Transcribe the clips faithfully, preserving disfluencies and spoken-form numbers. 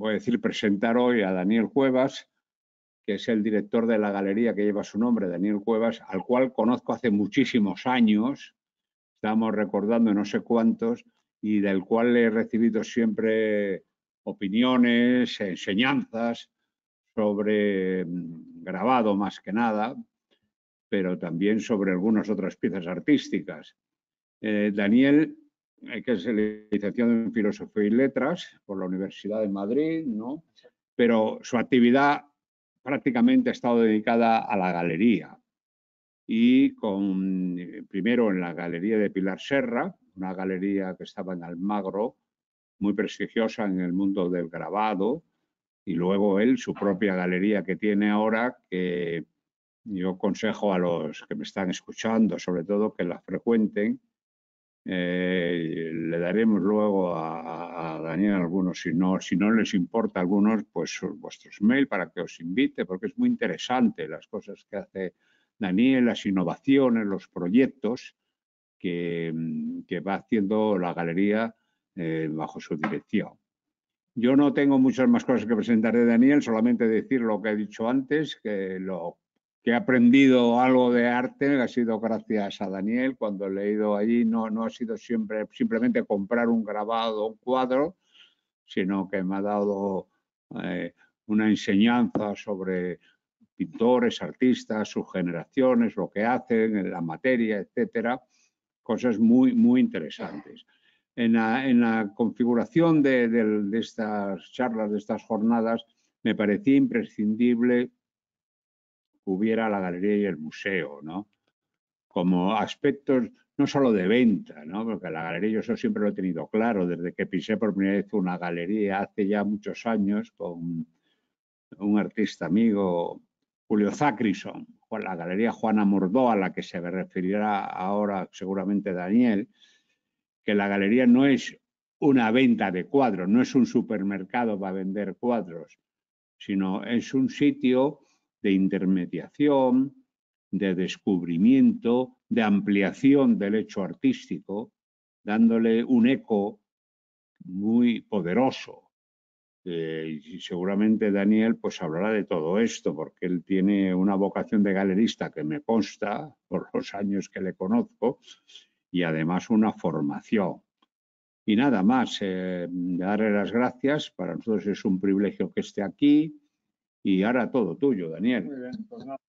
voy a decir, presentar hoy a Daniel Cuevas, que es el director de la galería que lleva su nombre, Daniel Cuevas, al cual conozco hace muchísimos años, estamos recordando no sé cuántos, y del cual he recibido siempre opiniones, enseñanzas sobre grabado más que nada, pero también sobre algunas otras piezas artísticas. Eh, Daniel, que es licenciado en Filosofía y Letras por la Universidad de Madrid, ¿no? Pero su actividad prácticamente ha estado dedicada a la galería. Y con, primero en la Galería de Pilar Serra, una galería que estaba en Almagro, muy prestigiosa en el mundo del grabado, y luego él, su propia galería que tiene ahora, que yo aconsejo a los que me están escuchando, sobre todo, que la frecuenten. Eh, le daremos luego a, a Daniel algunos, si no, si no les importa algunos, pues vuestros mail para que os invite, porque es muy interesante las cosas que hace Daniel, las innovaciones, los proyectos que, que va haciendo la galería eh, bajo su dirección. Yo no tengo muchas más cosas que presentar de Daniel, solamente decir lo que he dicho antes, que lo que he aprendido algo de arte ha sido gracias a Daniel. Cuando he leído allí no, no ha sido siempre simplemente comprar un grabado, un cuadro, sino que me ha dado eh, una enseñanza sobre pintores, artistas, sus generaciones, lo que hacen, la materia, etcétera. Cosas muy, muy interesantes. En la, en la configuración de, de, de estas charlas, de estas jornadas, me parecía imprescindible que hubiera la galería y el museo, ¿no? Como aspectos no solo de venta, ¿no? Porque la galería yo eso siempre lo he tenido claro, desde que pisé por primera vez una galería hace ya muchos años con un artista amigo, Julio Zacrison, la galería Juana Mordó, a la que se referirá ahora seguramente Daniel, que la galería no es una venta de cuadros, no es un supermercado para vender cuadros, sino es un sitio de intermediación, de descubrimiento, de ampliación del hecho artístico, dándole un eco muy poderoso. Eh, y seguramente Daniel pues hablará de todo esto, porque él tiene una vocación de galerista que me consta por los años que le conozco, y además una formación. Y nada más, eh, darle las gracias. Para nosotros es un privilegio que esté aquí. Y ahora todo tuyo, Daniel. Muy bien, pues nada.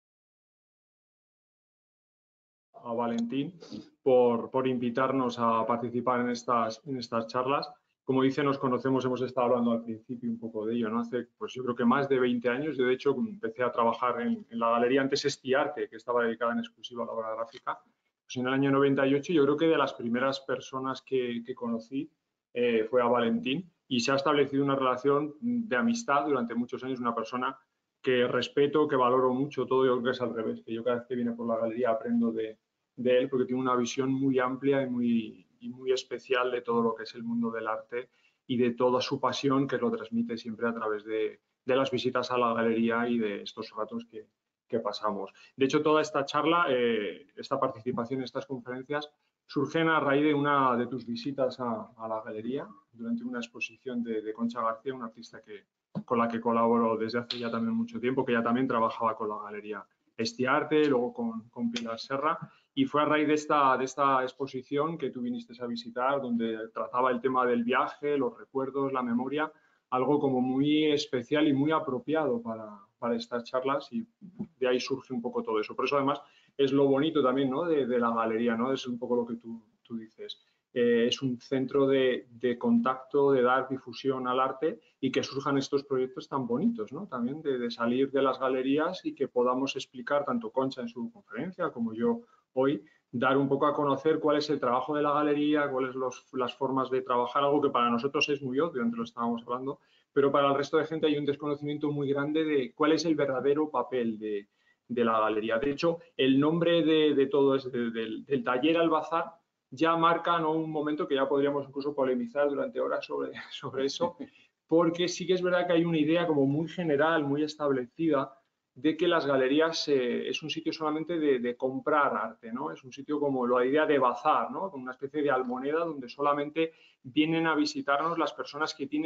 A Valentín por, por invitarnos a participar en estas, en estas charlas. Como dice, nos conocemos, hemos estado hablando al principio un poco de ello, ¿no? Hace, pues yo creo que más de veinte años. Yo, de hecho, empecé a trabajar en, en la galería antes Estiarte, que estaba dedicada en exclusiva a la obra gráfica. Pues en el año noventa y ocho, yo creo que de las primeras personas que, que conocí eh, fue a Valentín, y se ha establecido una relación de amistad durante muchos años, una persona que respeto, que valoro mucho todo. Yo creo que es al revés, que yo cada vez que viene por la galería aprendo de, de él, porque tiene una visión muy amplia y muy, y muy especial de todo lo que es el mundo del arte y de toda su pasión, que lo transmite siempre a través de, de las visitas a la galería y de estos ratos que, que pasamos. De hecho, toda esta charla, eh, esta participación en estas conferencias, surgen a raíz de una de tus visitas a, a la galería durante una exposición de, de Concha García, una artista que, con la que colaboro desde hace ya también mucho tiempo, que ya también trabajaba con la galería Estiarte, luego con, con Pilar Serra, y fue a raíz de esta, de esta exposición que tú viniste a visitar, donde trataba el tema del viaje, los recuerdos, la memoria, algo como muy especial y muy apropiado para, para estas charlas, y de ahí surge un poco todo eso. Por eso, además, es lo bonito también, ¿no?, de, de la galería, ¿no? Es un poco lo que tú, tú dices. Eh, es un centro de, de contacto, de dar difusión al arte, y que surjan estos proyectos tan bonitos, ¿no? También de, de salir de las galerías y que podamos explicar, tanto Concha en su conferencia como yo hoy, dar un poco a conocer cuál es el trabajo de la galería, cuáles son las formas de trabajar, algo que para nosotros es muy obvio, antes lo estábamos hablando, pero para el resto de gente hay un desconocimiento muy grande de cuál es el verdadero papel de, de la galería. De hecho, el nombre de, de todo es de, de, del taller Albazar ya marca, ¿no?, un momento que ya podríamos incluso polemizar durante horas sobre, sobre eso, porque sí que es verdad que hay una idea como muy general, muy establecida, de que las galerías eh, es un sitio solamente de, de comprar arte, ¿no? Es un sitio como la idea de bazar, ¿no?, como una especie de almoneda donde solamente vienen a visitarnos las personas que tienen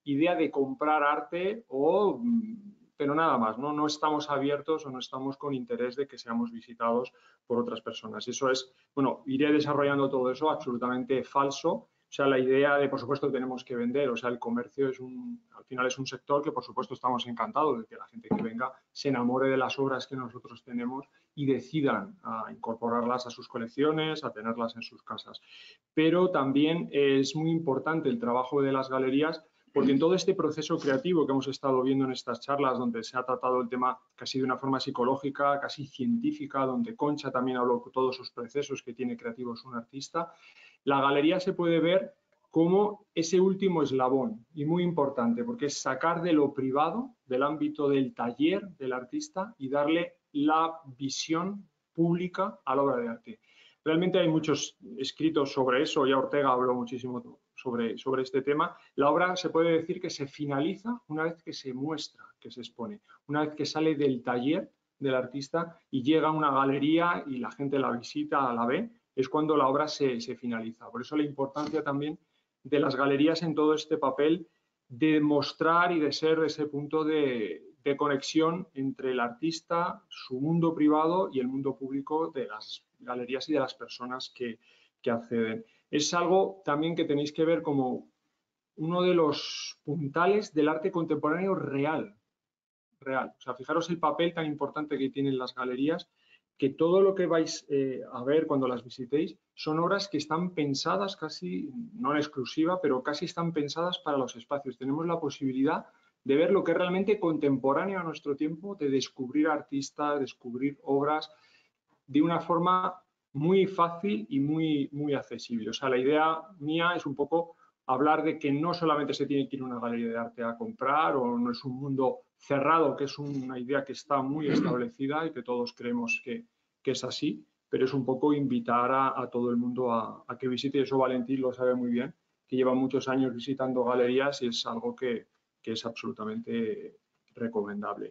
idea de comprar arte o... pero nada más, ¿no? No estamos abiertos o no estamos con interés de que seamos visitados por otras personas. Eso es, bueno, iré desarrollando todo eso, absolutamente falso. O sea, la idea de, por supuesto, tenemos que vender, o sea, el comercio es un, al final es un sector que, por supuesto, estamos encantados de que la gente que venga se enamore de las obras que nosotros tenemos y decidan a incorporarlas a sus colecciones, a tenerlas en sus casas. Pero también es muy importante el trabajo de las galerías, porque en todo este proceso creativo que hemos estado viendo en estas charlas, donde se ha tratado el tema casi de una forma psicológica, casi científica, donde Concha también habló de todos esos procesos que tiene creativos un artista, la galería se puede ver como ese último eslabón, y muy importante, porque es sacar de lo privado, del ámbito del taller del artista, y darle la visión pública a la obra de arte. Realmente hay muchos escritos sobre eso, ya Ortega habló muchísimo sobre, sobre este tema. La obra se puede decir que se finaliza una vez que se muestra, que se expone, una vez que sale del taller del artista y llega a una galería y la gente la visita, la ve, es cuando la obra se, se finaliza. Por eso la importancia también de las galerías en todo este papel de mostrar y de ser ese punto de, de conexión entre el artista, su mundo privado y el mundo público de las galerías y de las personas que, que acceden. Es algo también que tenéis que ver como uno de los puntales del arte contemporáneo real. real. O sea, fijaros el papel tan importante que tienen las galerías, que todo lo que vais eh, a ver cuando las visitéis son obras que están pensadas casi, no en exclusiva, pero casi están pensadas para los espacios. Tenemos la posibilidad de ver lo que es realmente contemporáneo a nuestro tiempo, de descubrir artistas, descubrir obras de una forma muy fácil y muy, muy accesible. O sea, la idea mía es un poco hablar de que no solamente se tiene que ir a una galería de arte a comprar, o no es un mundo cerrado, que es una idea que está muy establecida y que todos creemos que, que es así, pero es un poco invitar a, a todo el mundo a, a que visite, y eso Valentín lo sabe muy bien, que lleva muchos años visitando galerías y es algo que, que es absolutamente recomendable.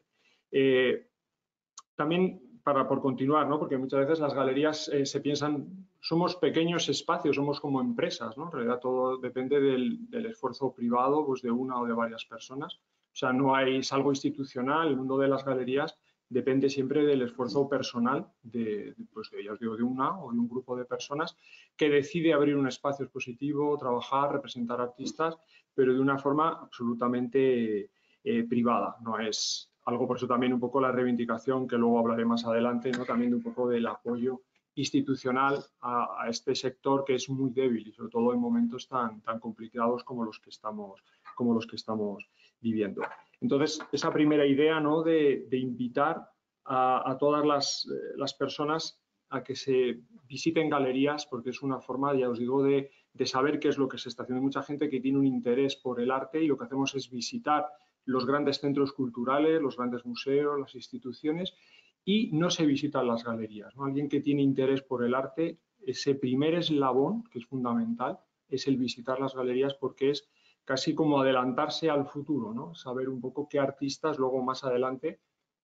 Eh, también, para, por continuar, ¿no? Porque muchas veces las galerías eh, se piensan, somos pequeños espacios, somos como empresas, ¿no? En realidad todo depende del, del esfuerzo privado, pues de una o de varias personas. O sea, no hay, es algo institucional, el mundo de las galerías depende siempre del esfuerzo personal de, pues de, ya os digo, de una o de un grupo de personas que decide abrir un espacio expositivo, trabajar, representar artistas, pero de una forma absolutamente eh, privada. No es algo, por eso también un poco la reivindicación, que luego hablaré más adelante, ¿no? También de un poco del apoyo institucional a, a este sector que es muy débil y sobre todo en momentos tan, tan complicados como los que estamos, como los que estamos viviendo. Entonces, esa primera idea, ¿no? de, de invitar a, a todas las, eh, las personas a que se visiten galerías, porque es una forma, ya os digo, de, de saber qué es lo que se está haciendo. Hay mucha gente que tiene un interés por el arte y lo que hacemos es visitar los grandes centros culturales, los grandes museos, las instituciones, y no se visitan las galerías, ¿no? Alguien que tiene interés por el arte, ese primer eslabón, que es fundamental, es el visitar las galerías, porque es casi como adelantarse al futuro, ¿no? Saber un poco qué artistas luego más adelante,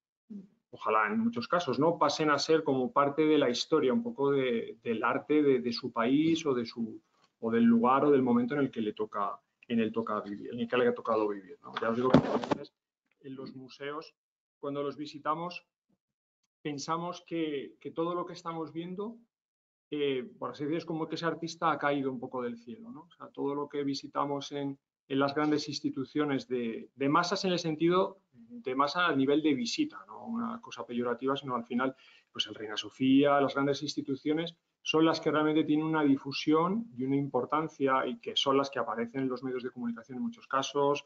ojalá en muchos casos, ¿no? pasen a ser como parte de la historia, un poco de, del arte de, de su país o, de su, o del lugar o del momento en el que le toca en el, toca vivir, en el que le ha tocado vivir, ¿no? Ya os digo que a veces en los museos, cuando los visitamos, pensamos que, que todo lo que estamos viendo, eh, por así decirlo, es como que ese artista ha caído un poco del cielo, ¿no? O sea, todo lo que visitamos en, en las grandes instituciones de, de masas, en el sentido de masa a nivel de visita, no una cosa peyorativa, sino al final, pues el Reina Sofía, las grandes instituciones, son las que realmente tienen una difusión y una importancia, y que son las que aparecen en los medios de comunicación en muchos casos.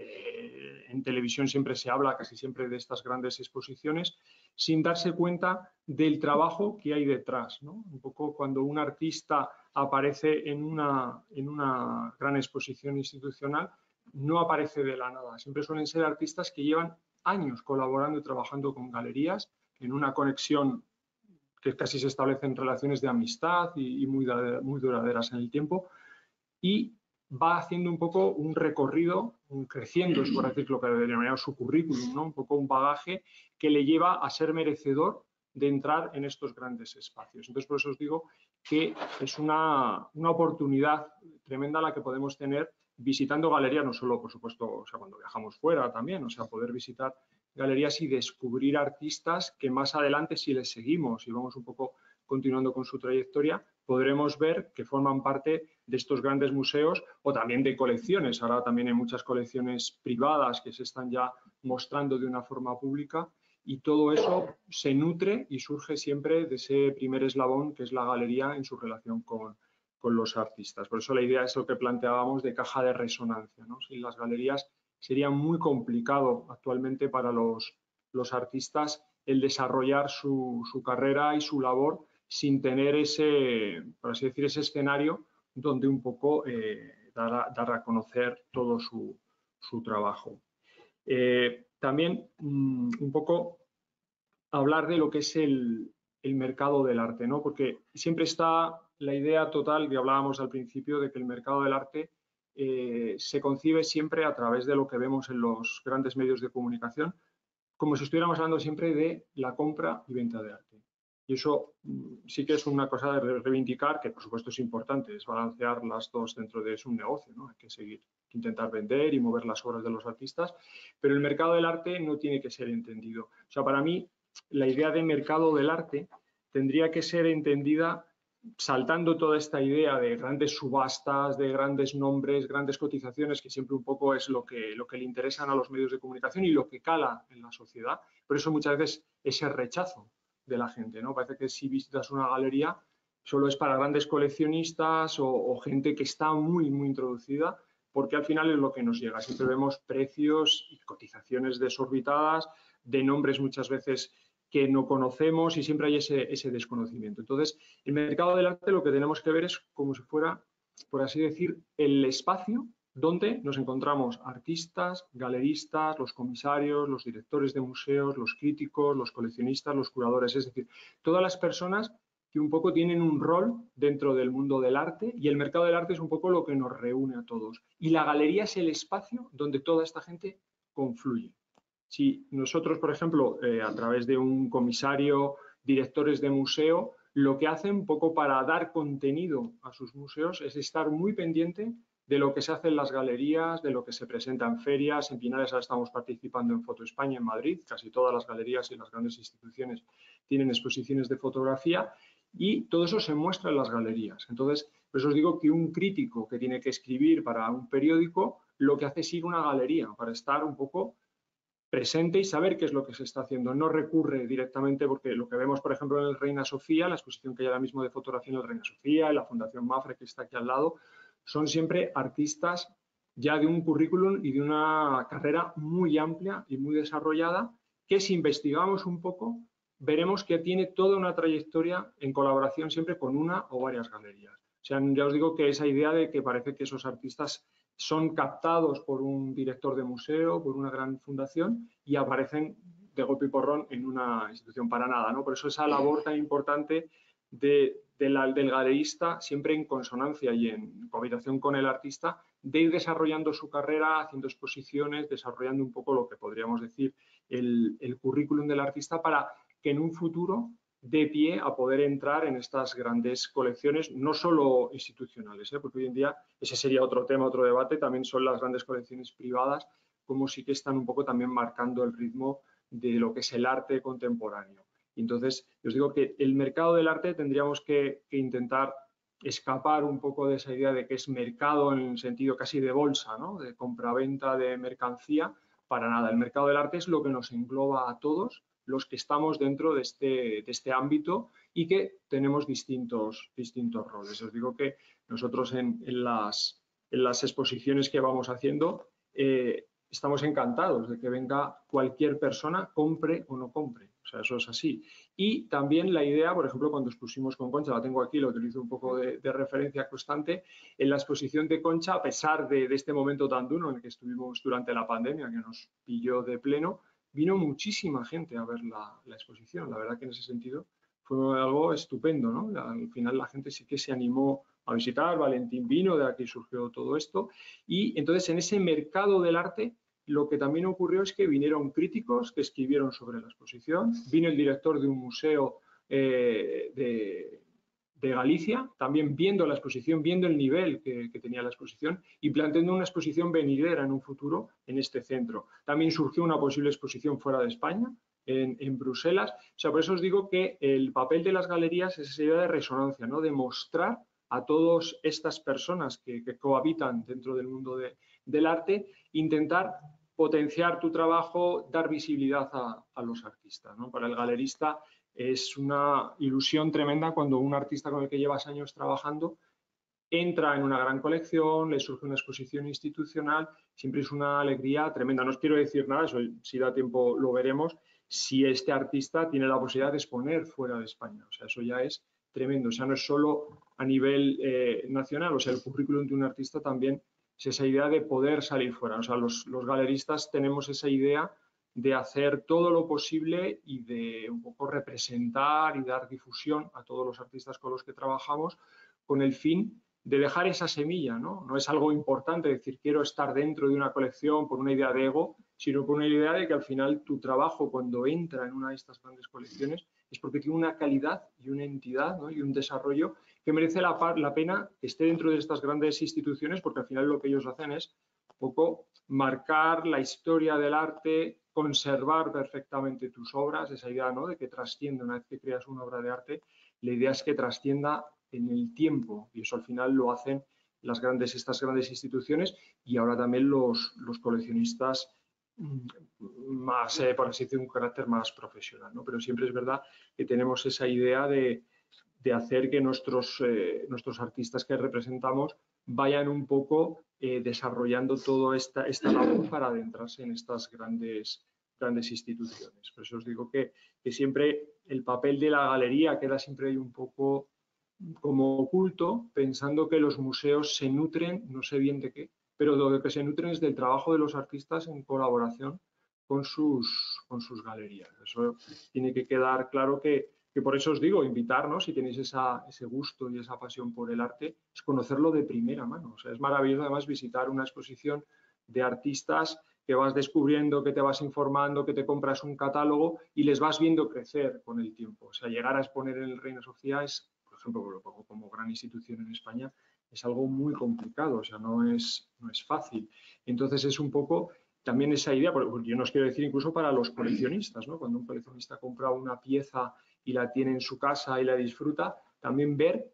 Eh, en televisión siempre se habla, casi siempre, de estas grandes exposiciones, sin darse cuenta del trabajo que hay detrás, ¿no? Un poco cuando un artista aparece en una, en una gran exposición institucional, no aparece de la nada. Siempre suelen ser artistas que llevan años colaborando y trabajando con galerías en una conexión que casi se establecen relaciones de amistad y, y muy, muy duraderas en el tiempo, y va haciendo un poco un recorrido, un creciendo, es por decir lo que denominamos su currículum, ¿no? Un poco un bagaje que le lleva a ser merecedor de entrar en estos grandes espacios. Entonces, por eso os digo que es una, una oportunidad tremenda la que podemos tener visitando galerías, no solo, por supuesto, o sea, cuando viajamos fuera también, o sea, poder visitar galerías y descubrir artistas que más adelante, si les seguimos y vamos un poco continuando con su trayectoria, podremos ver que forman parte de estos grandes museos o también de colecciones. Ahora también hay muchas colecciones privadas que se están ya mostrando de una forma pública y todo eso se nutre y surge siempre de ese primer eslabón que es la galería en su relación con, con los artistas. Por eso la idea es lo que planteábamos de caja de resonancia, ¿no? Sin las galerías sería muy complicado actualmente para los, los artistas el desarrollar su, su carrera y su labor sin tener ese, por así decir, ese escenario donde un poco eh, dar, a, dar a conocer todo su, su trabajo. Eh, también mmm, un poco hablar de lo que es el, el mercado del arte, ¿no? Porque siempre está la idea total que hablábamos al principio de que el mercado del arte eh, se concibe siempre a través de lo que vemos en los grandes medios de comunicación, como si estuviéramos hablando siempre de la compra y venta de arte. Y eso sí que es una cosa de reivindicar, que por supuesto es importante, es balancear las dos dentro de es un negocio, ¿no? Hay que seguir, intentar vender y mover las obras de los artistas, pero el mercado del arte no tiene que ser entendido. O sea, para mí, la idea de mercado del arte tendría que ser entendida saltando toda esta idea de grandes subastas, de grandes nombres, grandes cotizaciones, que siempre un poco es lo que, lo que le interesan a los medios de comunicación y lo que cala en la sociedad. Por eso muchas veces ese rechazo de la gente, ¿no? Parece que si visitas una galería solo es para grandes coleccionistas o, o gente que está muy, muy introducida, porque al final es lo que nos llega. Siempre vemos precios y cotizaciones desorbitadas, de nombres muchas veces que no conocemos y siempre hay ese, ese desconocimiento. Entonces, el mercado del arte lo que tenemos que ver es como si fuera, por así decir, el espacio donde nos encontramos artistas, galeristas, los comisarios, los directores de museos, los críticos, los coleccionistas, los curadores, es decir, todas las personas que un poco tienen un rol dentro del mundo del arte y el mercado del arte es un poco lo que nos reúne a todos. Y la galería es el espacio donde toda esta gente confluye. Si nosotros, por ejemplo, eh, a través de un comisario, directores de museo, lo que hacen un poco para dar contenido a sus museos es estar muy pendiente de lo que se hace en las galerías, de lo que se presenta en ferias. En Pinares ahora estamos participando en Foto España en Madrid. Casi todas las galerías y las grandes instituciones tienen exposiciones de fotografía y todo eso se muestra en las galerías. Entonces, por eso os digo que un crítico que tiene que escribir para un periódico, lo que hace es ir a una galería para estar un poco presente y saber qué es lo que se está haciendo. No recurre directamente, porque lo que vemos, por ejemplo, en el Reina Sofía, la exposición que hay ahora mismo de fotografía en el Reina Sofía, en la Fundación Mafre, que está aquí al lado, son siempre artistas ya de un currículum y de una carrera muy amplia y muy desarrollada, que si investigamos un poco, veremos que tiene toda una trayectoria en colaboración siempre con una o varias galerías. O sea, ya os digo que esa idea de que parece que esos artistas son captados por un director de museo, por una gran fundación y aparecen de golpe y porrón en una institución para nada, ¿no? Por eso esa labor tan importante de, de la, del galerista, siempre en consonancia y en cohabitación con el artista, de ir desarrollando su carrera, haciendo exposiciones, desarrollando un poco lo que podríamos decir el, el currículum del artista para que en un futuro de pie a poder entrar en estas grandes colecciones, no solo institucionales, ¿eh? Porque hoy en día ese sería otro tema, otro debate, también son las grandes colecciones privadas, como sí que están un poco también marcando el ritmo de lo que es el arte contemporáneo. Y entonces, os digo que el mercado del arte tendríamos que, que intentar escapar un poco de esa idea de que es mercado en el sentido casi de bolsa, ¿no? De compra-venta de mercancía, para nada. El mercado del arte es lo que nos engloba a todos los que estamos dentro de este, de este ámbito y que tenemos distintos, distintos roles. Os digo que nosotros en, en, las, en las exposiciones que vamos haciendo eh, estamos encantados de que venga cualquier persona, compre o no compre. O sea, eso es así. Y también la idea, por ejemplo, cuando expusimos con Concha, la tengo aquí, la utilizo un poco de, de referencia constante, en la exposición de Concha, a pesar de, de este momento tan duro en el que estuvimos durante la pandemia, que nos pilló de pleno, vino muchísima gente a ver la, la exposición. La verdad que en ese sentido fue algo estupendo, ¿no? Al final la gente sí que se animó a visitar, Valentín vino, de aquí surgió todo esto. Y entonces en ese mercado del arte lo que también ocurrió es que vinieron críticos que escribieron sobre la exposición, vino el director de un museo eh, de, de Galicia, también viendo la exposición, viendo el nivel que, que tenía la exposición y planteando una exposición venidera en un futuro en este centro. También surgió una posible exposición fuera de España, en, en Bruselas. O sea, por eso os digo que el papel de las galerías es esa idea de resonancia, ¿no? De mostrar a todas estas personas que, que cohabitan dentro del mundo de, del arte, intentar potenciar tu trabajo, dar visibilidad a, a los artistas, ¿no? Para el galerista es una ilusión tremenda cuando un artista con el que llevas años trabajando entra en una gran colección, le surge una exposición institucional, siempre es una alegría tremenda. No os quiero decir nada, eso si da tiempo lo veremos, si este artista tiene la posibilidad de exponer fuera de España. O sea, eso ya es tremendo. O sea, no es solo a nivel eh, nacional, o sea, el currículum de un artista también es esa idea de poder salir fuera. O sea, los, los galeristas tenemos esa idea de hacer todo lo posible y de un poco representar y dar difusión a todos los artistas con los que trabajamos con el fin de dejar esa semilla, ¿no? No es algo importante decir quiero estar dentro de una colección por una idea de ego, sino por una idea de que al final tu trabajo cuando entra en una de estas grandes colecciones es porque tiene una calidad y una entidad, ¿no? Y un desarrollo que merece la, la pena que esté dentro de estas grandes instituciones, porque al final lo que ellos hacen es un poco marcar la historia del arte, conservar perfectamente tus obras, esa idea, ¿no? De que trascienda una vez que creas una obra de arte, la idea es que trascienda en el tiempo y eso al final lo hacen las grandes, estas grandes instituciones y ahora también los, los coleccionistas más, eh, por así decirlo, un carácter más profesional, ¿no? Pero siempre es verdad que tenemos esa idea de, de hacer que nuestros, eh, nuestros artistas que representamos vayan un poco eh, desarrollando toda esta, esta labor para adentrarse en estas grandes, grandes instituciones. Por eso os digo que, que siempre el papel de la galería queda siempre ahí un poco como oculto, pensando que los museos se nutren, no sé bien de qué, pero lo que se nutren es del trabajo de los artistas en colaboración con sus, con sus galerías. Eso tiene que quedar claro que, que por eso os digo, invitarnos, si tenéis esa, ese gusto y esa pasión por el arte, es conocerlo de primera mano. O sea, es maravilloso además visitar una exposición de artistas que vas descubriendo, que te vas informando, que te compras un catálogo y les vas viendo crecer con el tiempo. O sea, llegar a exponer en el Reina Sofía es, por ejemplo, como gran institución en España, es algo muy complicado, o sea, no es, no es fácil. Entonces es un poco también esa idea, porque yo no os quiero decir incluso para los coleccionistas, ¿no? Cuando un coleccionista compra una pieza y la tiene en su casa y la disfruta, también ver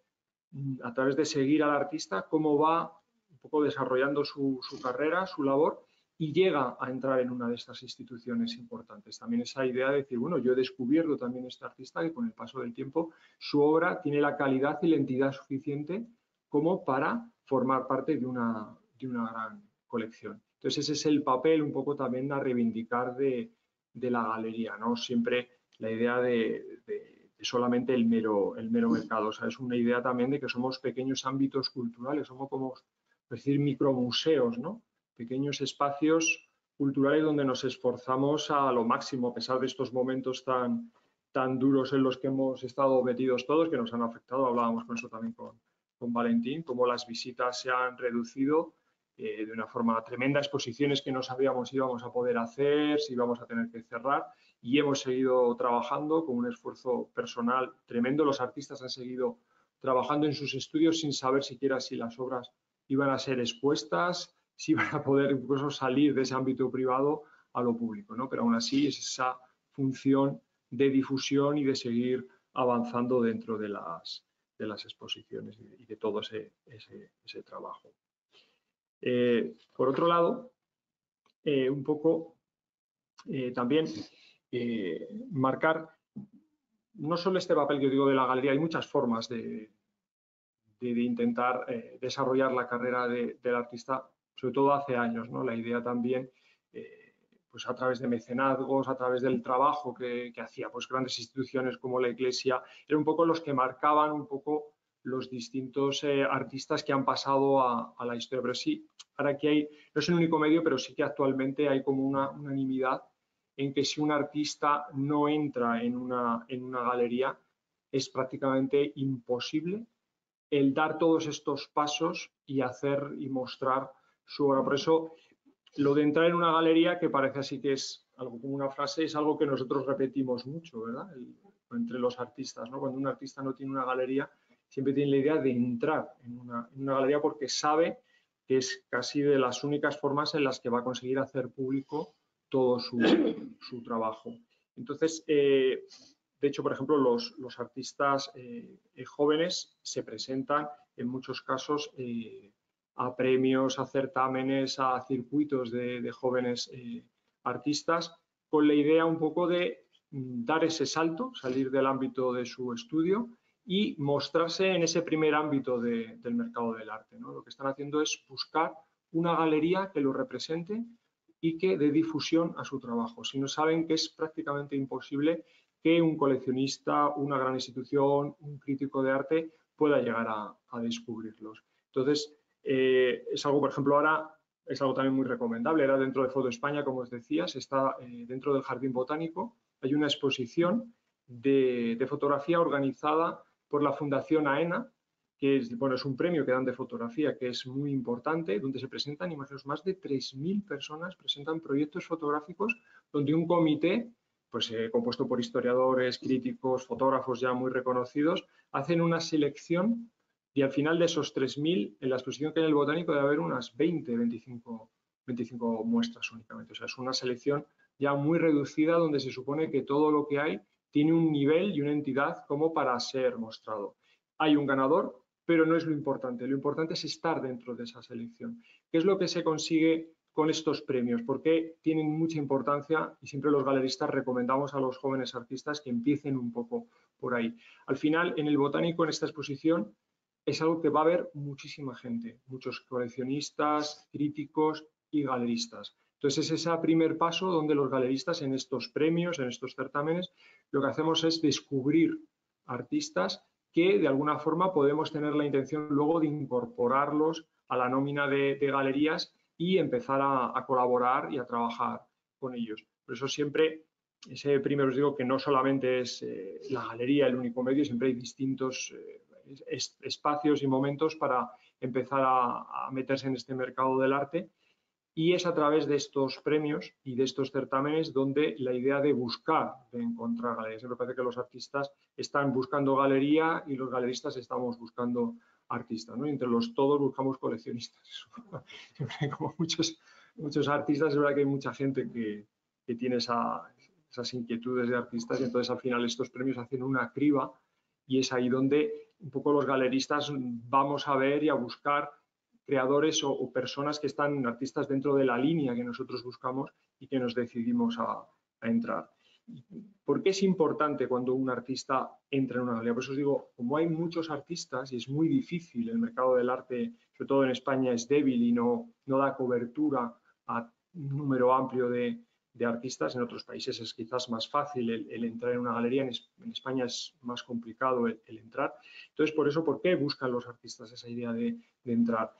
a través de seguir al artista cómo va un poco desarrollando su, su carrera, su labor y llega a entrar en una de estas instituciones importantes. También esa idea de decir, bueno, yo he descubierto también este artista que con el paso del tiempo su obra tiene la calidad y la entidad suficiente como para formar parte de una, de una gran colección. Entonces ese es el papel un poco también a reivindicar de, de la galería, ¿no? Siempre la idea de, de, de solamente el mero, el mero mercado, o sea, es una idea también de que somos pequeños ámbitos culturales, somos como, es decir, micromuseos, ¿no? Pequeños espacios culturales donde nos esforzamos a lo máximo, a pesar de estos momentos tan, tan duros en los que hemos estado metidos todos, que nos han afectado, hablábamos con eso también con, con Valentín, cómo las visitas se han reducido eh, de una forma tremenda, exposiciones que no sabíamos si íbamos a poder hacer, si íbamos a tener que cerrar, y hemos seguido trabajando con un esfuerzo personal tremendo. Los artistas han seguido trabajando en sus estudios sin saber siquiera si las obras iban a ser expuestas, si iban a poder incluso salir de ese ámbito privado a lo público, ¿no? Pero aún así es esa función de difusión y de seguir avanzando dentro de las, de las exposiciones y de todo ese, ese, ese trabajo. Eh, por otro lado, eh, un poco eh, también eh, marcar no solo este papel que yo digo de la galería, hay muchas formas de, de, de intentar eh, desarrollar la carrera de, del artista, sobre todo hace años, ¿no? La idea también, eh, pues a través de mecenazgos, a través del trabajo que, que hacía pues grandes instituciones como la Iglesia, eran un poco los que marcaban un poco los distintos eh, artistas que han pasado a, a la historia. Pero sí, ahora aquí hay, no es el único medio, pero sí que actualmente hay como una unanimidad en que si un artista no entra en una, en una galería, es prácticamente imposible el dar todos estos pasos y hacer y mostrar su obra. Por eso, lo de entrar en una galería, que parece así que es algo como una frase, es algo que nosotros repetimos mucho, ¿verdad? El, entre los artistas, ¿no? Cuando un artista no tiene una galería, siempre tiene la idea de entrar en una, en una galería porque sabe que es casi de las únicas formas en las que va a conseguir hacer público todo su, su trabajo. Entonces, eh, de hecho, por ejemplo, los, los artistas eh, jóvenes se presentan en muchos casos eh, a premios, a certámenes, a circuitos de, de jóvenes eh, artistas, con la idea un poco de mm, dar ese salto, salir del ámbito de su estudio y mostrarse en ese primer ámbito de, del mercado del arte, ¿no? Lo que están haciendo es buscar una galería que lo represente y que dé difusión a su trabajo. Si no, saben que es prácticamente imposible que un coleccionista, una gran institución, un crítico de arte pueda llegar a, a descubrirlos. Entonces, eh, es algo, por ejemplo, ahora es algo también muy recomendable. Era dentro de Foto España, como os decías, está eh, dentro del Jardín Botánico. Hay una exposición de, de fotografía organizada por la Fundación AENA, que es, bueno, es un premio que dan de fotografía que es muy importante, donde se presentan, imaginaos, más de tres mil personas presentan proyectos fotográficos donde un comité, pues eh, compuesto por historiadores, críticos, fotógrafos ya muy reconocidos, hacen una selección y al final de esos tres mil, en la exposición que hay en el Botánico debe haber unas veinte, veinticinco, veinticinco muestras únicamente. O sea, es una selección ya muy reducida donde se supone que todo lo que hay tiene un nivel y una entidad como para ser mostrado. Hay un ganador, pero no es lo importante. Lo importante es estar dentro de esa selección. ¿Qué es lo que se consigue con estos premios? Porque tienen mucha importancia y siempre los galeristas recomendamos a los jóvenes artistas que empiecen un poco por ahí. Al final, en el Botánico, en esta exposición, es algo que va a haber muchísima gente, muchos coleccionistas, críticos y galeristas. Entonces, es ese primer paso donde los galeristas en estos premios, en estos certámenes, lo que hacemos es descubrir artistas que de alguna forma podemos tener la intención luego de incorporarlos a la nómina de, de galerías y empezar a, a colaborar y a trabajar con ellos. Por eso siempre, ese primero os digo que no solamente es eh, la galería el único medio, siempre hay distintos eh, es, espacios y momentos para empezar a, a meterse en este mercado del arte. Y es a través de estos premios y de estos certámenes donde la idea de buscar, de encontrar galerías. Me parece que los artistas están buscando galería y los galeristas estamos buscando artistas, ¿no? Y entre los todos buscamos coleccionistas. Siempre hay como muchos, muchos artistas, es verdad que hay mucha gente que, que tiene esa, esas inquietudes de artistas y entonces al final estos premios hacen una criba y es ahí donde un poco los galeristas vamos a ver y a buscar creadores o, o personas que están, artistas dentro de la línea que nosotros buscamos y que nos decidimos a, a entrar. ¿Por qué es importante cuando un artista entra en una galería? Por eso os digo, como hay muchos artistas y es muy difícil, el mercado del arte, sobre todo en España, es débil y no, no da cobertura a un número amplio de, de artistas. En otros países es quizás más fácil el, el entrar en una galería, en, es, en España es más complicado el, el entrar. Entonces, por eso, ¿por qué buscan los artistas esa idea de, de entrar?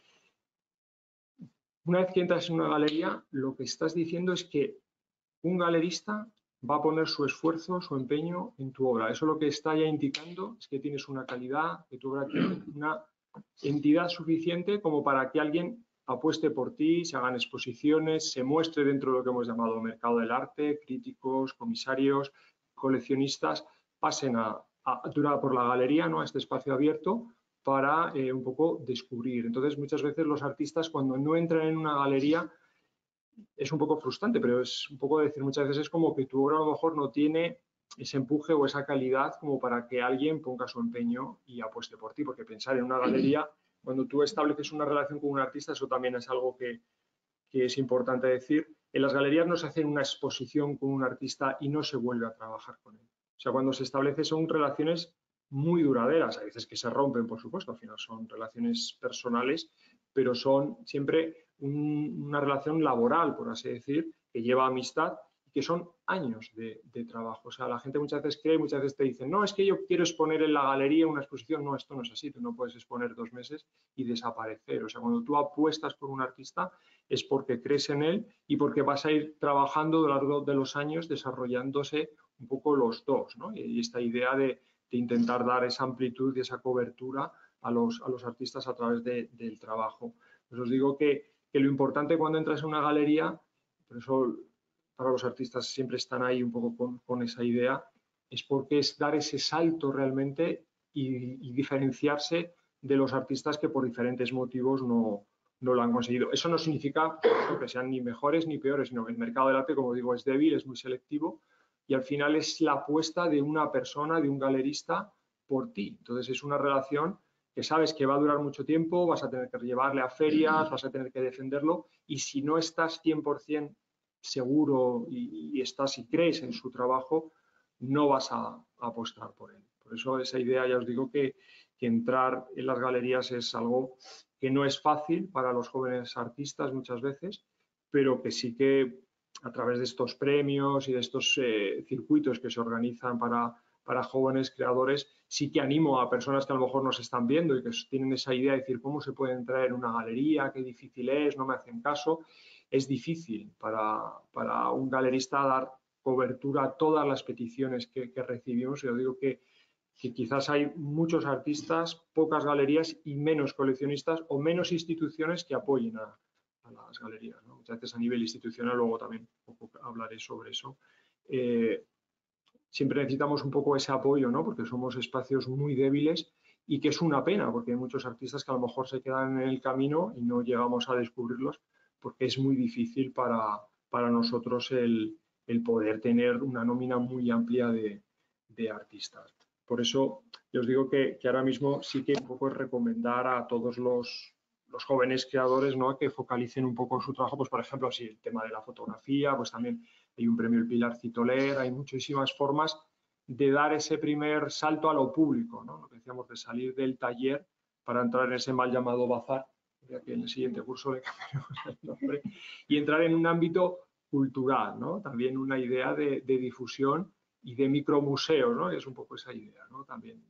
Una vez que entras en una galería, lo que estás diciendo es que un galerista va a poner su esfuerzo, su empeño en tu obra. Eso lo que está ya indicando es que tienes una calidad, que tu obra tiene una entidad suficiente como para que alguien apueste por ti, se hagan exposiciones, se muestre dentro de lo que hemos llamado mercado del arte, críticos, comisarios, coleccionistas, pasen a, a, a por la galería, ¿no? A este espacio abierto, para eh, un poco descubrir. Entonces, muchas veces los artistas cuando no entran en una galería es un poco frustrante, pero es un poco decir, muchas veces es como que tu obra a lo mejor no tiene ese empuje o esa calidad como para que alguien ponga su empeño y apueste por ti, porque pensar en una galería, cuando tú estableces una relación con un artista, eso también es algo que, que es importante decir. En las galerías no se hace una exposición con un artista y no se vuelve a trabajar con él. O sea, cuando se establece son relaciones muy duraderas, a veces que se rompen, por supuesto, al final son relaciones personales, pero son siempre un, una relación laboral, por así decir, que lleva amistad y que son años de, de trabajo. O sea, la gente muchas veces cree, muchas veces te dicen, no, es que yo quiero exponer en la galería una exposición. No, esto no es así, tú no puedes exponer dos meses y desaparecer. O sea, cuando tú apuestas por un artista es porque crees en él y porque vas a ir trabajando a lo largo de los años desarrollándose un poco los dos, ¿no? Y esta idea de, de intentar dar esa amplitud y esa cobertura a los, a los artistas a través de, del trabajo. Pues os digo que, que lo importante cuando entras en una galería, por eso para los artistas siempre están ahí un poco con, con esa idea, es porque es dar ese salto realmente y, y diferenciarse de los artistas que por diferentes motivos no, no lo han conseguido. Eso no significa que sean ni mejores ni peores, sino que el mercado del arte, como digo, es débil, es muy selectivo y al final es la apuesta de una persona, de un galerista por ti. Entonces es una relación que sabes que va a durar mucho tiempo, vas a tener que llevarle a ferias, vas a tener que defenderlo y si no estás cien por cien seguro y, y estás y crees en su trabajo, no vas a, a apostar por él. Por eso esa idea, ya os digo que, que entrar en las galerías es algo que no es fácil para los jóvenes artistas muchas veces, pero que sí que a través de estos premios y de estos eh, circuitos que se organizan para, para jóvenes creadores, sí que animo a personas que a lo mejor nos están viendo y que tienen esa idea de decir cómo se puede entrar en una galería, qué difícil es, no me hacen caso. Es difícil para, para un galerista dar cobertura a todas las peticiones que, que recibimos. Yo digo que, que quizás hay muchos artistas, pocas galerías y menos coleccionistas o menos instituciones que apoyen a, a las galerías, ¿no? Muchas veces a nivel institucional, luego también un poco hablaré sobre eso. Eh, siempre necesitamos un poco ese apoyo, ¿no? Porque somos espacios muy débiles y que es una pena, porque hay muchos artistas que a lo mejor se quedan en el camino y no llegamos a descubrirlos, porque es muy difícil para, para nosotros el, el poder tener una nómina muy amplia de, de artistas. Por eso yo os digo que, que ahora mismo sí que un poco es recomendar a todos los, los jóvenes creadores, ¿no? Que focalicen un poco su trabajo, pues por ejemplo, así el tema de la fotografía, pues también hay un premio El Pilar Citoler, hay muchísimas formas de dar ese primer salto a lo público, ¿no? Lo que decíamos de salir del taller para entrar en ese mal llamado bazar, ya que en el siguiente curso le cambiaremos el nombre, y entrar en un ámbito cultural, ¿no? También una idea de, de difusión y de micromuseos, ¿no? Y es un poco esa idea, ¿no? También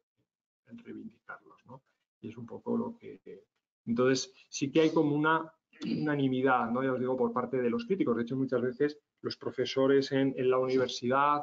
en reivindicarlos, ¿no? Y es un poco lo que... Entonces, sí que hay como una unanimidad, ¿no? Ya os digo, por parte de los críticos. De hecho, muchas veces los profesores en, en la universidad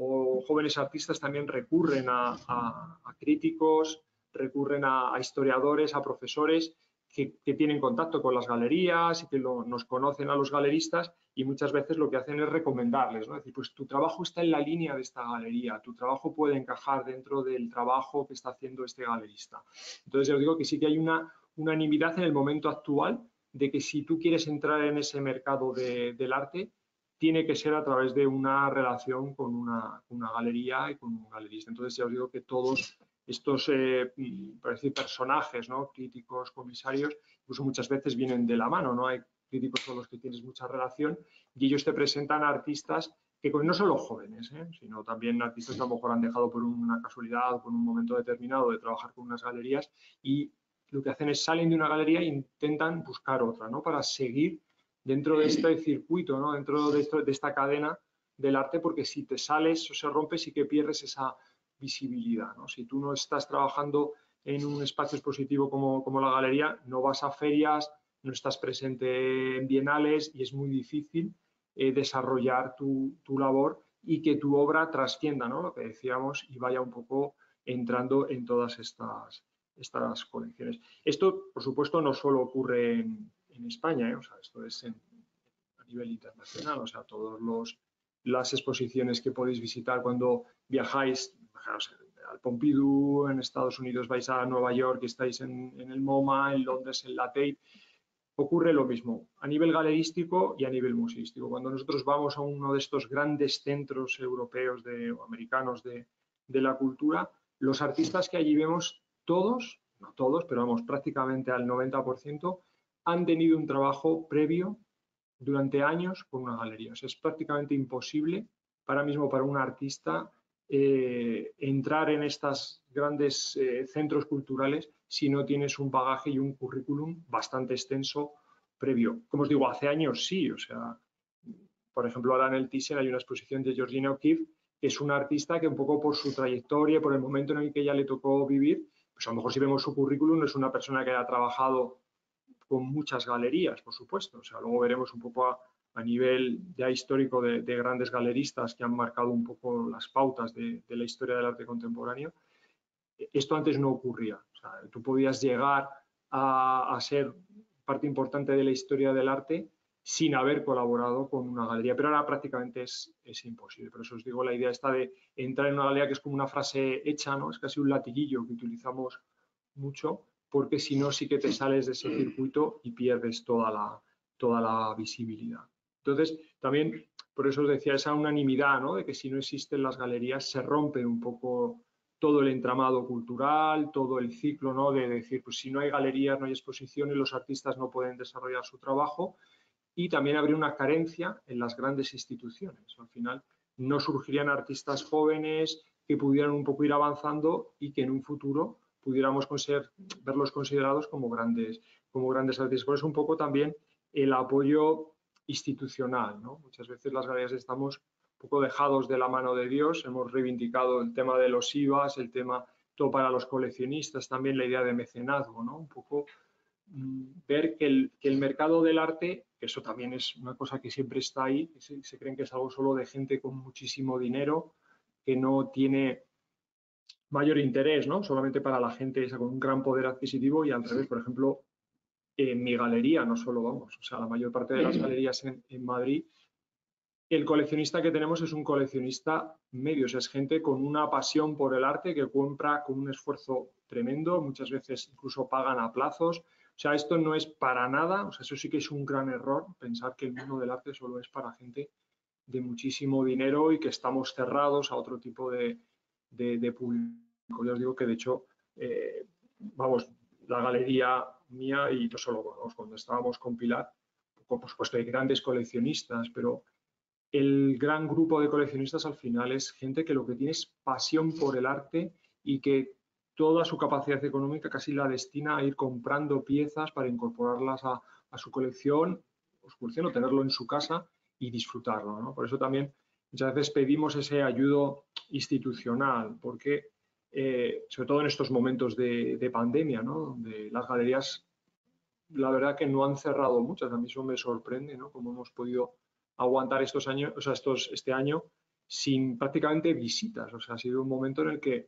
o jóvenes artistas también recurren a, a, a críticos, recurren a, a historiadores, a profesores que, que, tienen contacto con las galerías y que lo, nos conocen a los galeristas y muchas veces lo que hacen es recomendarles, ¿no? Es decir, pues tu trabajo está en la línea de esta galería, tu trabajo puede encajar dentro del trabajo que está haciendo este galerista. Entonces, yo os digo que sí que hay una unanimidad en el momento actual de que si tú quieres entrar en ese mercado de, del arte, tiene que ser a través de una relación con una, una galería y con un galerista. Entonces, ya os digo que todos estos eh, decir, personajes, ¿no? Críticos, comisarios, incluso muchas veces vienen de la mano, ¿no? Hay críticos con los que tienes mucha relación y ellos te presentan artistas que no solo jóvenes, ¿eh? Sino también artistas que a lo mejor han dejado por una casualidad o por un momento determinado de trabajar con unas galerías y lo que hacen es salen de una galería e intentan buscar otra, ¿no? Para seguir dentro de este circuito, ¿no? Dentro de, esto, de esta cadena del arte, porque si te sales o se rompe, sí que pierdes esa visibilidad, ¿no? Si tú no estás trabajando en un espacio expositivo como, como la galería, no vas a ferias, no estás presente en bienales y es muy difícil eh, desarrollar tu, tu labor y que tu obra trascienda, ¿no? Lo que decíamos, y vaya un poco entrando en todas estas, estas colecciones. Esto, por supuesto, no solo ocurre en, en España, ¿eh? O sea, esto es en, a nivel internacional, o sea, todos los las exposiciones que podéis visitar cuando viajáis, viajaros al Pompidou, en Estados Unidos vais a Nueva York y estáis en, en el MoMA, en Londres en la Tate, ocurre lo mismo a nivel galerístico y a nivel museístico. Cuando nosotros vamos a uno de estos grandes centros europeos de, o americanos de, de la cultura, los artistas que allí vemos, todos, no todos, pero vamos, prácticamente al noventa por ciento, han tenido un trabajo previo durante años con una galería. O sea, es prácticamente imposible ahora mismo para un artista eh, entrar en estos grandes eh, centros culturales si no tienes un bagaje y un currículum bastante extenso previo. Como os digo, hace años sí, o sea, por ejemplo, ahora en el Thyssen hay una exposición de Georgina O'Keeffe, que es una artista que un poco por su trayectoria, por el momento en el que ella le tocó vivir, pues a lo mejor si vemos su currículum no es una persona que haya trabajado con muchas galerías, por supuesto. O sea, luego veremos un poco a, a nivel ya histórico de, de grandes galeristas que han marcado un poco las pautas de, de la historia del arte contemporáneo. Esto antes no ocurría. O sea, tú podías llegar a, a ser parte importante de la historia del arte sin haber colaborado con una galería, pero ahora prácticamente es, es imposible. Por eso os digo la idea esta de entrar en una galería, que es como una frase hecha, ¿no? Es casi un latiguillo que utilizamos mucho, porque si no sí que te sales de ese circuito y pierdes toda la, toda la visibilidad. Entonces, también, por eso os decía, esa unanimidad, ¿no? De que si no existen las galerías se rompe un poco todo el entramado cultural, todo el ciclo, ¿no? De decir, pues si no hay galerías, no hay exposiciones, los artistas no pueden desarrollar su trabajo, y también habría una carencia en las grandes instituciones. Al final no surgirían artistas jóvenes que pudieran un poco ir avanzando y que en un futuro pudiéramos verlos considerados como grandes, como grandes artistas. Por eso un poco también el apoyo institucional, ¿no? Muchas veces las galerías estamos un poco dejados de la mano de Dios, hemos reivindicado el tema de los I V As, el tema todo para los coleccionistas, también la idea de mecenazgo, ¿no? Un poco ver que el, que el mercado del arte, que eso también es una cosa que siempre está ahí, se, se creen que es algo solo de gente con muchísimo dinero, que no tiene mayor interés, ¿no? Solamente para la gente esa con un gran poder adquisitivo, y al revés, por ejemplo, en mi galería, no solo vamos, o sea, la mayor parte de las galerías en, en Madrid, el coleccionista que tenemos es un coleccionista medio, o sea, es gente con una pasión por el arte que compra con un esfuerzo tremendo, muchas veces incluso pagan a plazos. O sea, esto no es para nada, o sea, eso sí que es un gran error, pensar que el mundo del arte solo es para gente de muchísimo dinero y que estamos cerrados a otro tipo de, de, de público. Ya os digo que, de hecho, eh, vamos, la galería mía, y no solo vamos, cuando estábamos con Pilar, por supuesto hay grandes coleccionistas, pero el gran grupo de coleccionistas al final es gente que lo que tiene es pasión por el arte y que toda su capacidad económica casi la destina a ir comprando piezas para incorporarlas a, a su colección, o su colección, o tenerlo en su casa y disfrutarlo, ¿no? Por eso también muchas veces pedimos ese ayudo institucional, porque eh, sobre todo en estos momentos de, de pandemia, ¿no? Donde las galerías, la verdad que no han cerrado muchas, a mí eso me sorprende, ¿no? Cómo hemos podido aguantar estos años, o sea, estos, este año sin prácticamente visitas. O sea, ha sido un momento en el que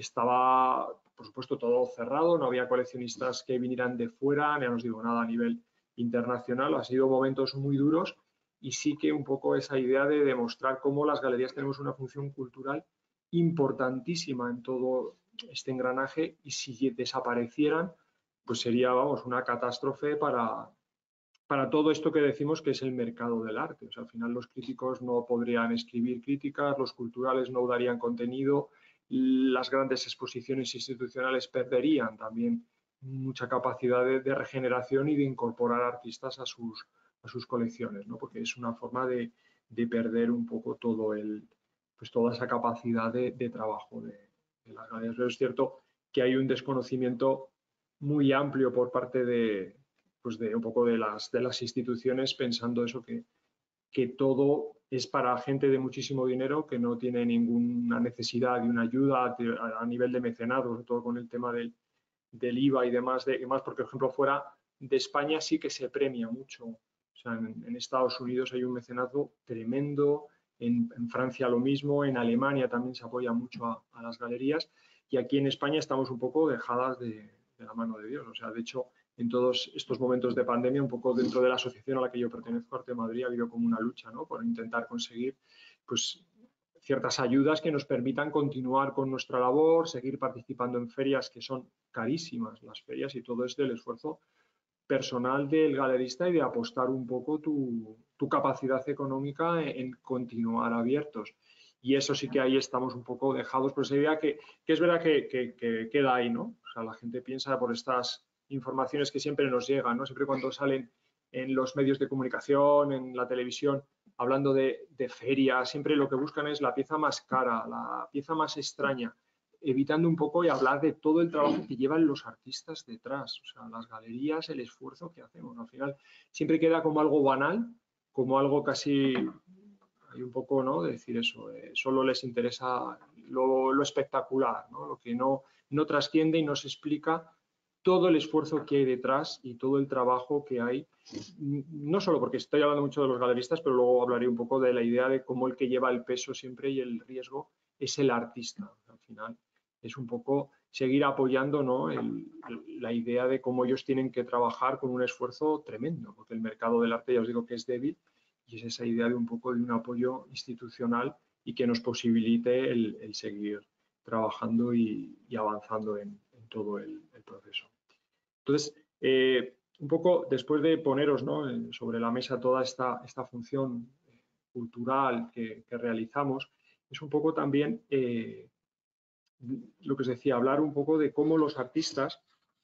estaba, por supuesto, todo cerrado, no había coleccionistas que vinieran de fuera, ya no os digo nada a nivel internacional. Ha sido momentos muy duros, y sí que un poco esa idea de demostrar cómo las galerías tenemos una función cultural importantísima en todo este engranaje, y si desaparecieran, pues sería, vamos, una catástrofe para, para todo esto que decimos que es el mercado del arte. O sea, al final los críticos no podrían escribir críticas, los culturales no darían contenido, las grandes exposiciones institucionales perderían también mucha capacidad de, de regeneración y de incorporar artistas a sus, a sus colecciones, ¿no? Porque es una forma de, de perder un poco todo el, pues toda esa capacidad de, de trabajo de, de las galerías. Pero es cierto que hay un desconocimiento muy amplio por parte de, pues de un poco de las, de las instituciones, pensando eso, que, que todo es para gente de muchísimo dinero que no tiene ninguna necesidad de una ayuda a, a nivel de mecenazgo, sobre todo con el tema del, del I V A y demás, de, y más porque, por ejemplo, fuera de España sí que se premia mucho. O sea, en, en Estados Unidos hay un mecenazgo tremendo, en, en Francia lo mismo, en Alemania también se apoya mucho a, a las galerías, y aquí en España estamos un poco dejadas de, de la mano de Dios. O sea, de hecho, en todos estos momentos de pandemia, un poco dentro de la asociación a la que yo pertenezco, Arte Madrid, ha habido como una lucha, ¿no? Por intentar conseguir, pues, ciertas ayudas que nos permitan continuar con nuestra labor, seguir participando en ferias que son carísimas, las ferias, y todo es del esfuerzo personal del galerista y de apostar un poco tu, tu capacidad económica en, en continuar abiertos. Y eso sí que ahí estamos un poco dejados por esa idea que, que es verdad que, que, que queda ahí, ¿no? O sea, la gente piensa por estas informaciones que siempre nos llegan, ¿no? Siempre cuando salen en los medios de comunicación, en la televisión, hablando de, de ferias, siempre lo que buscan es la pieza más cara, la pieza más extraña, evitando un poco y hablar de todo el trabajo que llevan los artistas detrás, o sea, las galerías, el esfuerzo que hacemos. Al final siempre queda como algo banal, como algo casi, hay un poco, ¿no?, de decir eso, eh, solo les interesa lo, lo espectacular, ¿no?, lo que no, no trasciende y no se explica todo el esfuerzo que hay detrás y todo el trabajo que hay, no solo porque estoy hablando mucho de los galeristas, pero luego hablaré un poco de la idea de cómo el que lleva el peso siempre y el riesgo es el artista. Al final es un poco seguir apoyando, ¿no?, el, la idea de cómo ellos tienen que trabajar con un esfuerzo tremendo, porque el mercado del arte ya os digo que es débil y es esa idea de un poco de un apoyo institucional y que nos posibilite el, el seguir trabajando y, y avanzando en, en todo el, el proceso. Entonces, eh, un poco después de poneros, ¿no?, sobre la mesa toda esta, esta función cultural que, que realizamos, es un poco también eh, lo que os decía, hablar un poco de cómo los artistas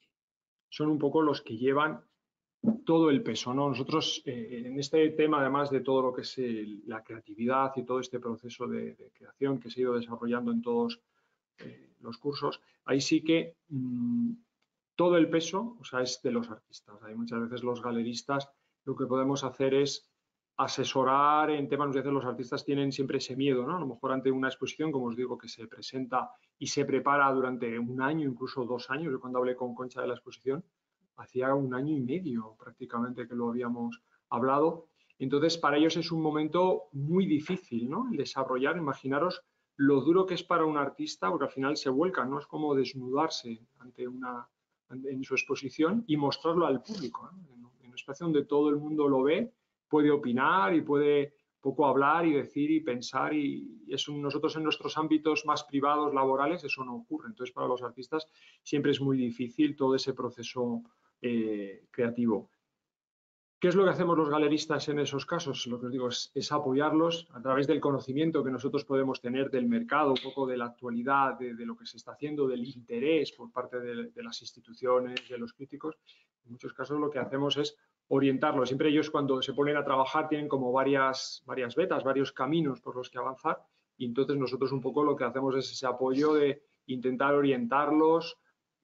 son un poco los que llevan todo el peso, ¿no? Nosotros eh, en este tema, además de todo lo que es el, la creatividad y todo este proceso de, de creación que se ha ido desarrollando en todos eh, los cursos, ahí sí que mmm, todo el peso, o sea, es de los artistas. Hay muchas veces los galeristas lo que podemos hacer es asesorar en temas, muchas veces los artistas tienen siempre ese miedo, ¿no? A lo mejor ante una exposición, como os digo, que se presenta y se prepara durante un año, incluso dos años. Yo cuando hablé con Concha de la exposición, hacía un año y medio prácticamente que lo habíamos hablado. Entonces, para ellos es un momento muy difícil, ¿no?, el desarrollar. Imaginaros lo duro que es para un artista, porque al final se vuelca, ¿no? Es como desnudarse ante una, en su exposición y mostrarlo al público, ¿no?, en un espacio donde todo el mundo lo ve, puede opinar y puede poco hablar y decir y pensar, y eso nosotros en nuestros ámbitos más privados, laborales, eso no ocurre. Entonces, para los artistas siempre es muy difícil todo ese proceso eh, creativo. ¿Qué es lo que hacemos los galeristas en esos casos? Lo que os digo es, es apoyarlos a través del conocimiento que nosotros podemos tener del mercado, un poco de la actualidad, de, de lo que se está haciendo, del interés por parte de, de las instituciones, de los críticos. En muchos casos lo que hacemos es orientarlos. Siempre ellos cuando se ponen a trabajar tienen como varias, varias vetas, varios caminos por los que avanzar, y entonces nosotros un poco lo que hacemos es ese apoyo de intentar orientarlos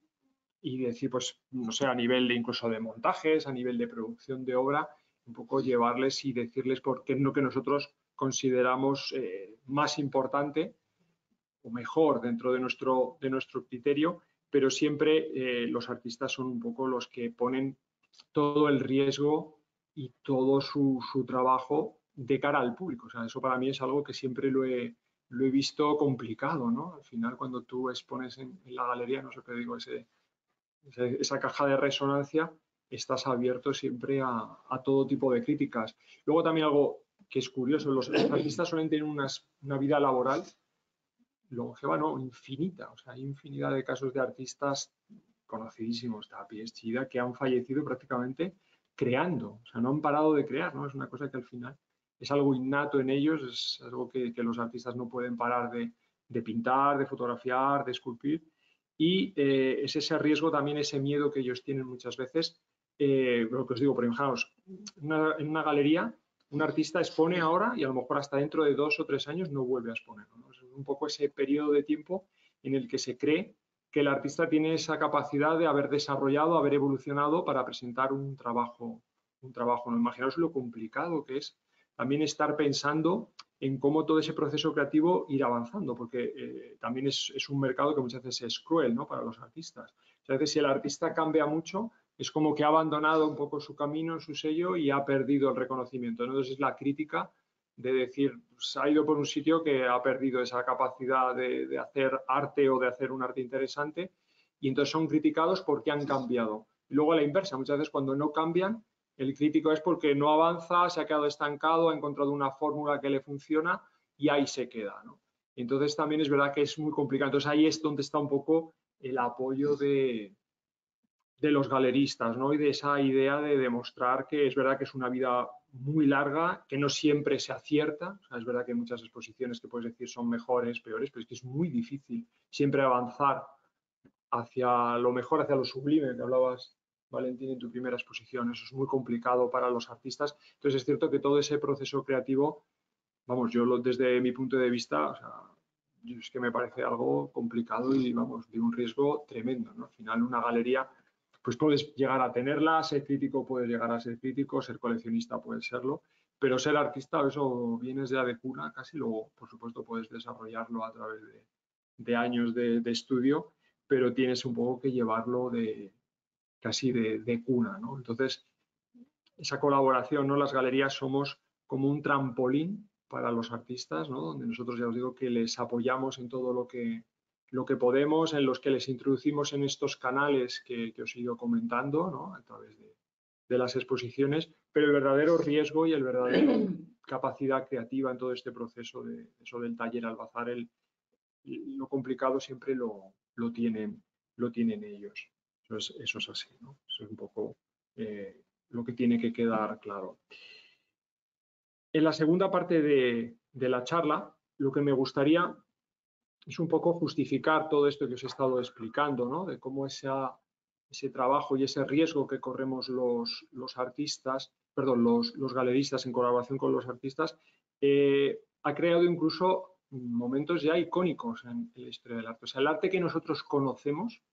y decir, pues, no sé, a nivel de incluso de montajes, a nivel de producción de obra, un poco llevarles y decirles por qué es lo que nosotros consideramos eh, más importante o mejor dentro de nuestro, de nuestro criterio, pero siempre eh, los artistas son un poco los que ponen todo el riesgo y todo su, su trabajo de cara al público. O sea, eso para mí es algo que siempre lo he, lo he visto complicado, ¿no? Al final, cuando tú expones en, en la galería, no sé qué digo, ese esa caja de resonancia, estás abierto siempre a, a todo tipo de críticas. Luego también algo que es curioso, los, los artistas suelen tener unas, una vida laboral longeva, no, infinita. O sea, hay infinidad de casos de artistas conocidísimos, Tapies, Chida, que han fallecido prácticamente creando. O sea, no han parado de crear, ¿no? Es una cosa que al final es algo innato en ellos, es algo que, que los artistas no pueden parar de, de pintar, de fotografiar, de esculpir. Y eh, es ese riesgo, también ese miedo que ellos tienen muchas veces. Eh, lo que os digo, por ejemplo, una, en una galería, un artista expone ahora y a lo mejor hasta dentro de dos o tres años no vuelve a exponer, ¿no? Es un poco ese periodo de tiempo en el que se cree que el artista tiene esa capacidad de haber desarrollado, haber evolucionado para presentar un trabajo, un trabajo. ¿No? Imaginaos lo complicado que es también estar pensando en cómo todo ese proceso creativo ir avanzando, porque eh, también es, es un mercado que muchas veces es cruel, ¿no?, para los artistas. A veces si el artista cambia mucho, es como que ha abandonado un poco su camino, su sello, y ha perdido el reconocimiento. Entonces es la crítica de decir, pues, ha ido por un sitio que ha perdido esa capacidad de, de hacer arte o de hacer un arte interesante, y entonces son criticados porque han cambiado. Y luego a la inversa, muchas veces cuando no cambian, el crítico es porque no avanza, se ha quedado estancado, ha encontrado una fórmula que le funciona y ahí se queda, ¿no? Entonces también es verdad que es muy complicado. Entonces ahí es donde está un poco el apoyo de, de los galeristas, ¿no?, y de esa idea de demostrar que es verdad que es una vida muy larga, que no siempre se acierta. O sea, es verdad que hay muchas exposiciones que puedes decir son mejores, peores, pero es que es muy difícil siempre avanzar hacia lo mejor, hacia lo sublime, que hablabas, Valentín, en tu primera exposición. Eso es muy complicado para los artistas. Entonces es cierto que todo ese proceso creativo, vamos, yo lo, desde mi punto de vista, o sea, es que me parece algo complicado y, vamos, de un riesgo tremendo, ¿no? Al final, una galería, pues puedes llegar a tenerla, ser crítico puedes llegar a ser crítico, ser coleccionista puedes serlo, pero ser artista, eso vienes ya de cuna casi, luego, por supuesto, puedes desarrollarlo a través de, de años de, de estudio, pero tienes un poco que llevarlo de casi de, de cuna, ¿no? Entonces, esa colaboración, ¿no? Las galerías somos como un trampolín para los artistas, ¿no?, donde nosotros, ya os digo, que les apoyamos en todo lo que, lo que podemos, en los que les introducimos en estos canales que, que os he ido comentando, ¿no? A través de, de las exposiciones, pero el verdadero riesgo y el verdadero capacidad creativa en todo este proceso de eso del taller Albazar, el, lo complicado siempre lo, lo, tienen, lo tienen ellos. Eso es, eso es así, ¿no? Eso es un poco eh, lo que tiene que quedar claro. En la segunda parte de, de la charla, lo que me gustaría es un poco justificar todo esto que os he estado explicando, ¿no? De cómo esa, ese trabajo y ese riesgo que corremos los, los artistas, perdón, los, los galeristas en colaboración con los artistas, eh, ha creado incluso momentos ya icónicos en, en la historia del arte. O sea, el arte que nosotros conocemos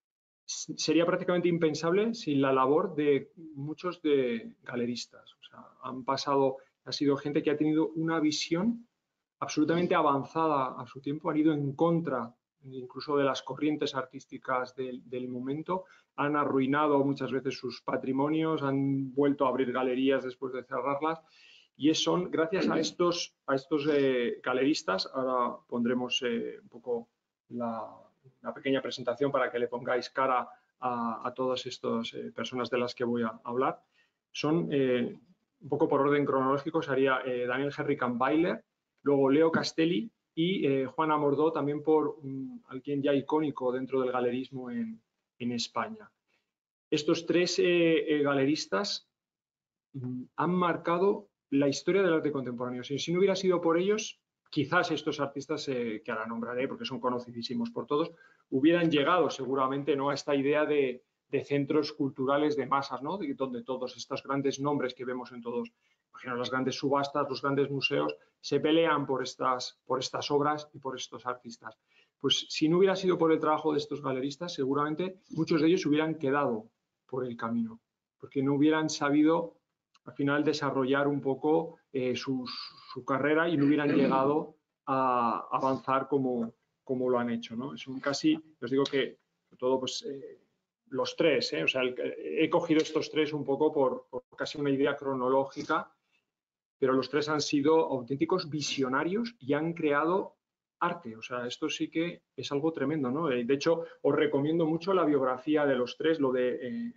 sería prácticamente impensable sin la labor de muchos de galeristas. O sea, han pasado, ha sido gente que ha tenido una visión absolutamente avanzada a su tiempo, han ido en contra incluso de las corrientes artísticas del, del momento, han arruinado muchas veces sus patrimonios, han vuelto a abrir galerías después de cerrarlas, y son gracias a estos, a estos eh, galeristas. Ahora pondremos eh, un poco la, una pequeña presentación para que le pongáis cara a, a todas estas eh, personas de las que voy a hablar. Son, eh, un poco por orden cronológico, sería eh, Daniel Henry Kahnweiler, luego Leo Castelli y eh, Juan Amordó, también por um, alguien ya icónico dentro del galerismo en, en España. Estos tres eh, eh, galeristas um, han marcado la historia del arte contemporáneo. Si, si no hubiera sido por ellos, quizás estos artistas, eh, que ahora nombraré porque son conocidísimos por todos, hubieran llegado seguramente, ¿no?, a esta idea de, de centros culturales de masas, ¿no?, de, donde todos estos grandes nombres que vemos en todos, imagino, las grandes subastas, los grandes museos, se pelean por estas, por estas obras y por estos artistas. Pues si no hubiera sido por el trabajo de estos galeristas, seguramente muchos de ellos hubieran quedado por el camino, porque no hubieran sabido al final desarrollar un poco eh, su, su carrera y no hubieran llegado a avanzar como, como lo han hecho, ¿no? Es un casi, os digo que, sobre todo, pues, eh, los tres, ¿eh? O sea, el, he cogido estos tres un poco por, por casi una idea cronológica, pero los tres han sido auténticos visionarios y han creado arte. O sea, esto sí que es algo tremendo, ¿no? De hecho, os recomiendo mucho la biografía de los tres, lo de eh,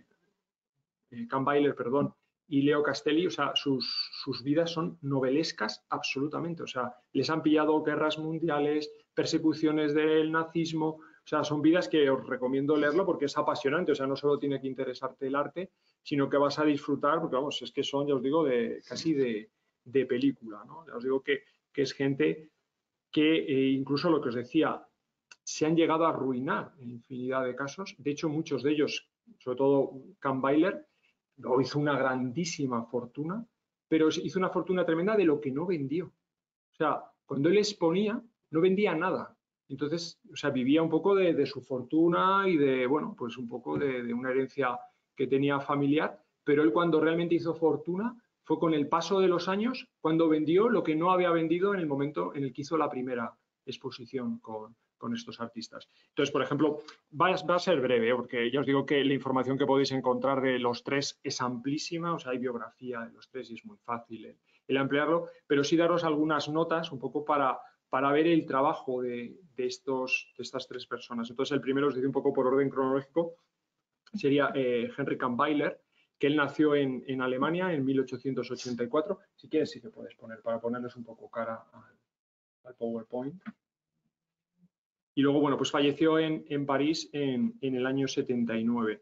eh, Kahnweiler, perdón, y Leo Castelli. O sea, sus, sus vidas son novelescas absolutamente. O sea, les han pillado guerras mundiales, persecuciones del nazismo. O sea, son vidas que os recomiendo leerlo porque es apasionante. O sea, no solo tiene que interesarte el arte, sino que vas a disfrutar, porque vamos, es que son, ya os digo, de, casi de, de película, ¿no? Ya os digo que, que es gente que, eh, incluso lo que os decía, se han llegado a arruinar en infinidad de casos. De hecho, muchos de ellos, sobre todo Kahnweiler, lo hizo una grandísima fortuna, pero hizo una fortuna tremenda de lo que no vendió. O sea, cuando él exponía, no vendía nada. Entonces, o sea, vivía un poco de, de su fortuna y de, bueno, pues un poco de, de una herencia que tenía familiar, pero él, cuando realmente hizo fortuna, fue con el paso de los años, cuando vendió lo que no había vendido en el momento en el que hizo la primera exposición con, con estos artistas. Entonces, por ejemplo, va a, va a ser breve, ¿eh? Porque ya os digo que la información que podéis encontrar de los tres es amplísima. O sea, hay biografía de los tres y es muy fácil el, el emplearlo, pero sí daros algunas notas un poco para, para ver el trabajo de, de, estos, de estas tres personas. Entonces, el primero, os digo un poco por orden cronológico, sería eh, Henry Kahnweiler, que él nació en, en Alemania en mil ochocientos ochenta y cuatro. Si quieres, sí que puedes poner, para ponerles un poco cara al, al PowerPoint. Y luego, bueno, pues falleció en, en París en, en el año setenta y nueve.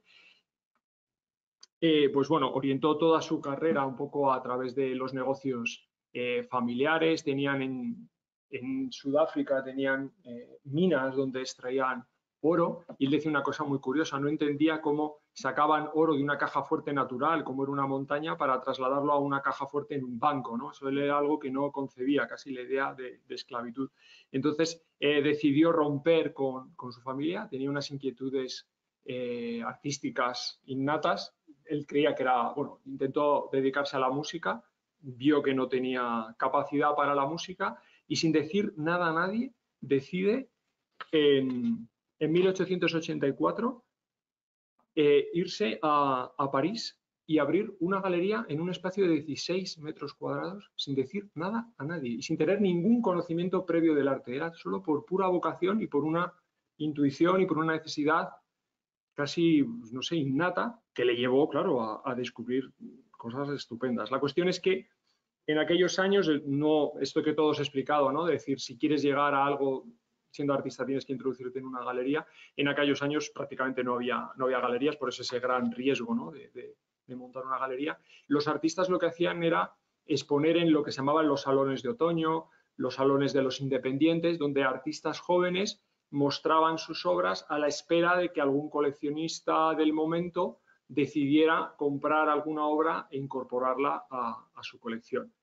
Eh, pues bueno, orientó toda su carrera un poco a través de los negocios eh, familiares. Tenían en, en Sudáfrica, tenían eh, minas donde extraían oro, y él decía una cosa muy curiosa: no entendía cómo sacaban oro de una caja fuerte natural, como era una montaña, para trasladarlo a una caja fuerte en un banco, ¿no? Eso era algo que no concebía, casi la idea de, de esclavitud. Entonces eh, decidió romper con, con su familia. Tenía unas inquietudes eh, artísticas innatas. Él creía que era, bueno, intentó dedicarse a la música, vio que no tenía capacidad para la música y, sin decir nada a nadie, decide en, en mil ochocientos ochenta y cuatro eh, irse a, a París y abrir una galería en un espacio de dieciséis metros cuadrados, sin decir nada a nadie y sin tener ningún conocimiento previo del arte. Era solo por pura vocación y por una intuición y por una necesidad casi, no sé, innata, que le llevó, claro, a, a descubrir cosas estupendas. La cuestión es que en aquellos años, no, esto que todos he explicado, ¿no? De decir, si quieres llegar a algo siendo artista tienes que introducirte en una galería. En aquellos años prácticamente no había, no había galerías, por eso ese gran riesgo, ¿no? de, de, de montar una galería. Los artistas lo que hacían era exponer en lo que se llamaban los salones de otoño, los salones de los independientes, donde artistas jóvenes mostraban sus obras a la espera de que algún coleccionista del momento decidiera comprar alguna obra e incorporarla a, a su colección.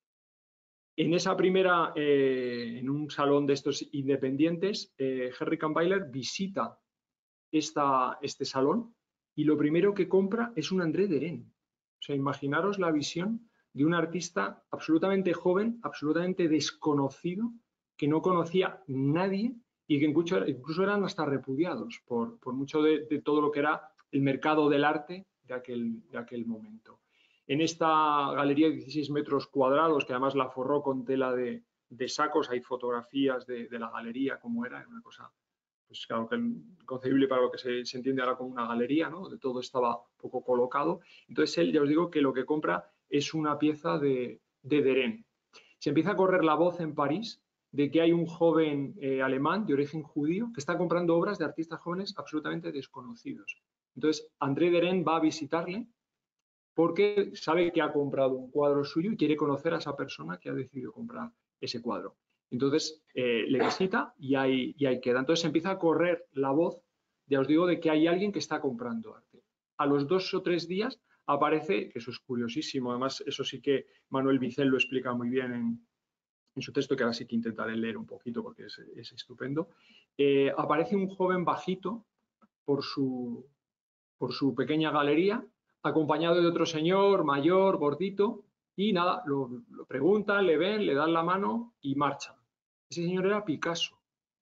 En esa primera, eh, en un salón de estos independientes, eh, Henry Kahnweiler visita esta, este salón y lo primero que compra es un André Derain. O sea, imaginaros la visión de un artista absolutamente joven, absolutamente desconocido, que no conocía nadie y que incluso, incluso eran hasta repudiados por, por mucho de, de todo lo que era el mercado del arte de aquel, de aquel momento. En esta galería de dieciséis metros cuadrados, que además la forró con tela de, de sacos, hay fotografías de, de la galería, como era, era una cosa, pues claro, que inconcebible para lo que se, se entiende ahora como una galería, ¿no? De todo estaba un poco colocado. Entonces él, ya os digo, que lo que compra es una pieza de, de Derain. Se empieza a correr la voz en París de que hay un joven eh, alemán de origen judío que está comprando obras de artistas jóvenes absolutamente desconocidos. Entonces André Derain va a visitarle porque sabe que ha comprado un cuadro suyo y quiere conocer a esa persona que ha decidido comprar ese cuadro. Entonces eh, le visita y ahí, y ahí queda. Entonces empieza a correr la voz, ya os digo, de que hay alguien que está comprando arte. A los dos o tres días aparece, que eso es curiosísimo, además eso sí que Manuel Vicel lo explica muy bien en, en su texto, que ahora sí que intentaré leer un poquito porque es, es estupendo, eh, aparece un joven bajito por su, por su pequeña galería, acompañado de otro señor mayor, gordito, y nada, lo, lo preguntan, le ven, le dan la mano y marchan. Ese señor era Picasso.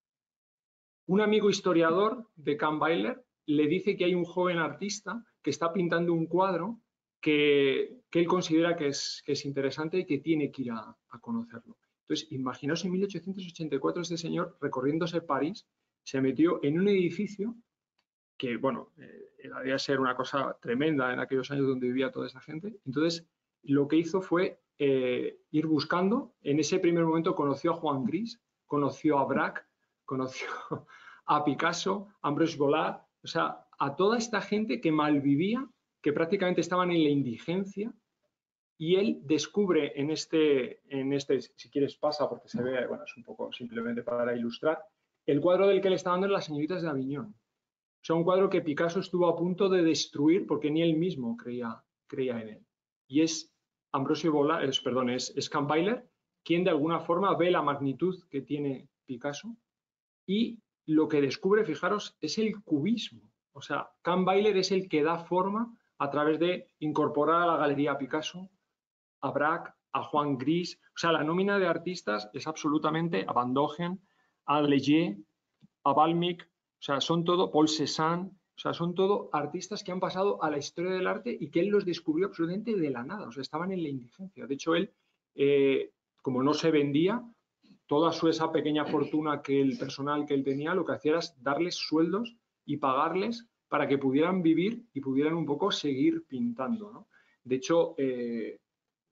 Un amigo historiador de Kahnweiler le dice que hay un joven artista que está pintando un cuadro que, que él considera que es, que es interesante y que tiene que ir a, a conocerlo. Entonces, imaginaos en mil ochocientos ochenta y cuatro este señor recorriéndose París, se metió en un edificio que, bueno, eh, debía ser una cosa tremenda en aquellos años donde vivía toda esa gente. Entonces, lo que hizo fue eh, ir buscando. En ese primer momento conoció a Juan Gris, conoció a Braque, conoció a Picasso, a Ambroise Vollard, o sea, a toda esta gente que malvivía, que prácticamente estaban en la indigencia, y él descubre en este, en este, si quieres pasa porque se ve, bueno, es un poco simplemente para ilustrar, el cuadro del que le está dando en Las señoritas de Aviñón. O sea, un cuadro que Picasso estuvo a punto de destruir porque ni él mismo creía, creía en él. Y es Ambrosio Vollard, es, perdón, es, es Kahnweiler quien de alguna forma ve la magnitud que tiene Picasso y lo que descubre, fijaros, es el cubismo. O sea, Kahnweiler es el que da forma a través de incorporar a la galería a Picasso, a Braque, a Juan Gris. O sea, la nómina de artistas es absolutamente a Van Gogh, a Leger, a Balmic. O sea, son todo, Paul Cézanne, o sea, son todo artistas que han pasado a la historia del arte y que él los descubrió absolutamente de la nada, o sea, estaban en la indigencia. De hecho, él, eh, como no se vendía, toda su, esa pequeña fortuna que el personal que él tenía, lo que hacía era darles sueldos y pagarles para que pudieran vivir y pudieran un poco seguir pintando, ¿no? De hecho, eh,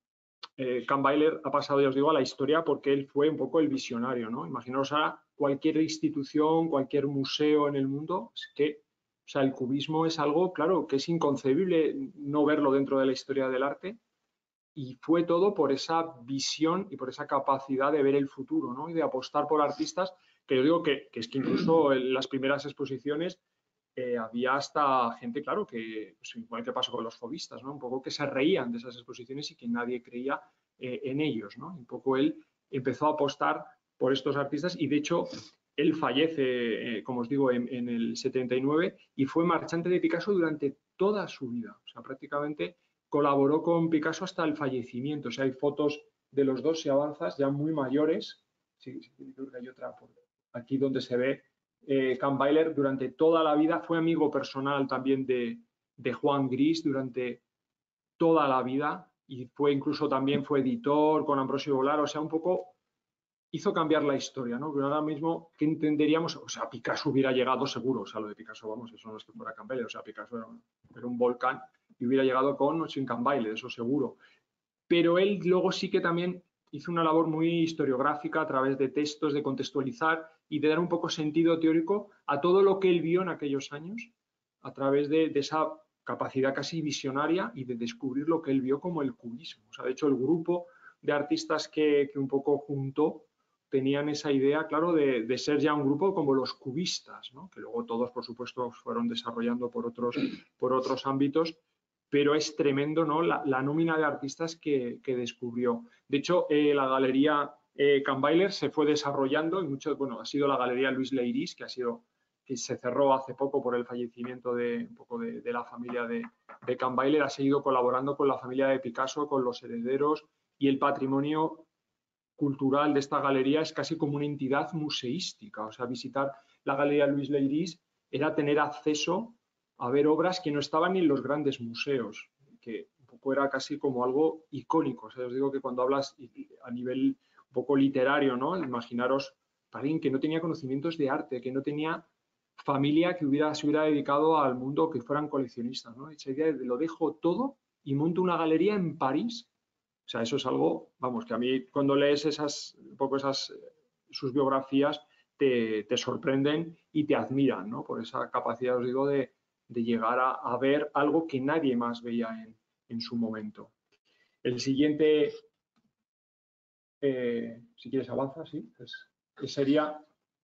eh, Kahnweiler ha pasado, ya os digo, a la historia porque él fue un poco el visionario, ¿no? Imaginaos ahora cualquier institución, cualquier museo en el mundo, es que, o sea, el cubismo es algo, claro, que es inconcebible no verlo dentro de la historia del arte, y fue todo por esa visión y por esa capacidad de ver el futuro, ¿no? Y de apostar por artistas, que yo digo que, que es que incluso en las primeras exposiciones eh, había hasta gente, claro, que pues, igual que pasó con los fobistas, ¿no? Un poco que se reían de esas exposiciones y que nadie creía eh, en ellos, ¿no? Un poco él empezó a apostar por estos artistas y de hecho él fallece, eh, como os digo, en, en el setenta y nueve y fue marchante de Picasso durante toda su vida. O sea, prácticamente colaboró con Picasso hasta el fallecimiento. O sea, hay fotos de los dos, si avanzas, ya muy mayores. Sí, sí, creo que hay otra por aquí donde se ve eh, Kahnweiler durante toda la vida. Fue amigo personal también de, de Juan Gris durante toda la vida y fue incluso también fue editor con Ambrosio Vollard. O sea, un poco hizo cambiar la historia, ¿no? Pero ahora mismo, ¿qué entenderíamos? O sea, Picasso hubiera llegado seguro, o sea, lo de Picasso, vamos, eso no es que fuera Campbell, o sea, Picasso era un, era un volcán y hubiera llegado con o sin Campbell, eso seguro. Pero él luego sí que también hizo una labor muy historiográfica a través de textos, de contextualizar y de dar un poco sentido teórico a todo lo que él vio en aquellos años, a través de, de esa capacidad casi visionaria y de descubrir lo que él vio como el cubismo. O sea, de hecho, el grupo de artistas que, que un poco juntó tenían esa idea, claro, de, de ser ya un grupo como los cubistas, ¿no? Que luego todos, por supuesto, fueron desarrollando por otros, por otros ámbitos, pero es tremendo, ¿no? La, la nómina de artistas que, que descubrió. De hecho, eh, la galería eh, Kahnweiler se fue desarrollando y mucho, bueno, ha sido la galería Luis Leiris, que ha sido que se cerró hace poco por el fallecimiento de, un poco de, de la familia de, de Kahnweiler, ha seguido colaborando con la familia de Picasso, con los herederos, y el patrimonio cultural de esta galería es casi como una entidad museística. O sea, visitar la galería Luis Leiris era tener acceso a ver obras que no estaban ni en los grandes museos, que un poco era casi como algo icónico. O sea, os digo que cuando hablas a nivel un poco literario, ¿no? Imaginaros a alguien que no tenía conocimientos de arte, que no tenía familia que hubiera, se hubiera dedicado al mundo, que fueran coleccionistas, ¿no? Esa idea de lo dejo todo y monto una galería en París. O sea, eso es algo, vamos, que a mí cuando lees esas, un poco esas, sus biografías, te, te sorprenden y te admiran, ¿no? Por esa capacidad, os digo, de, de llegar a, a, ver algo que nadie más veía en, en su momento. El siguiente, eh, si quieres avanza, sí, es, sería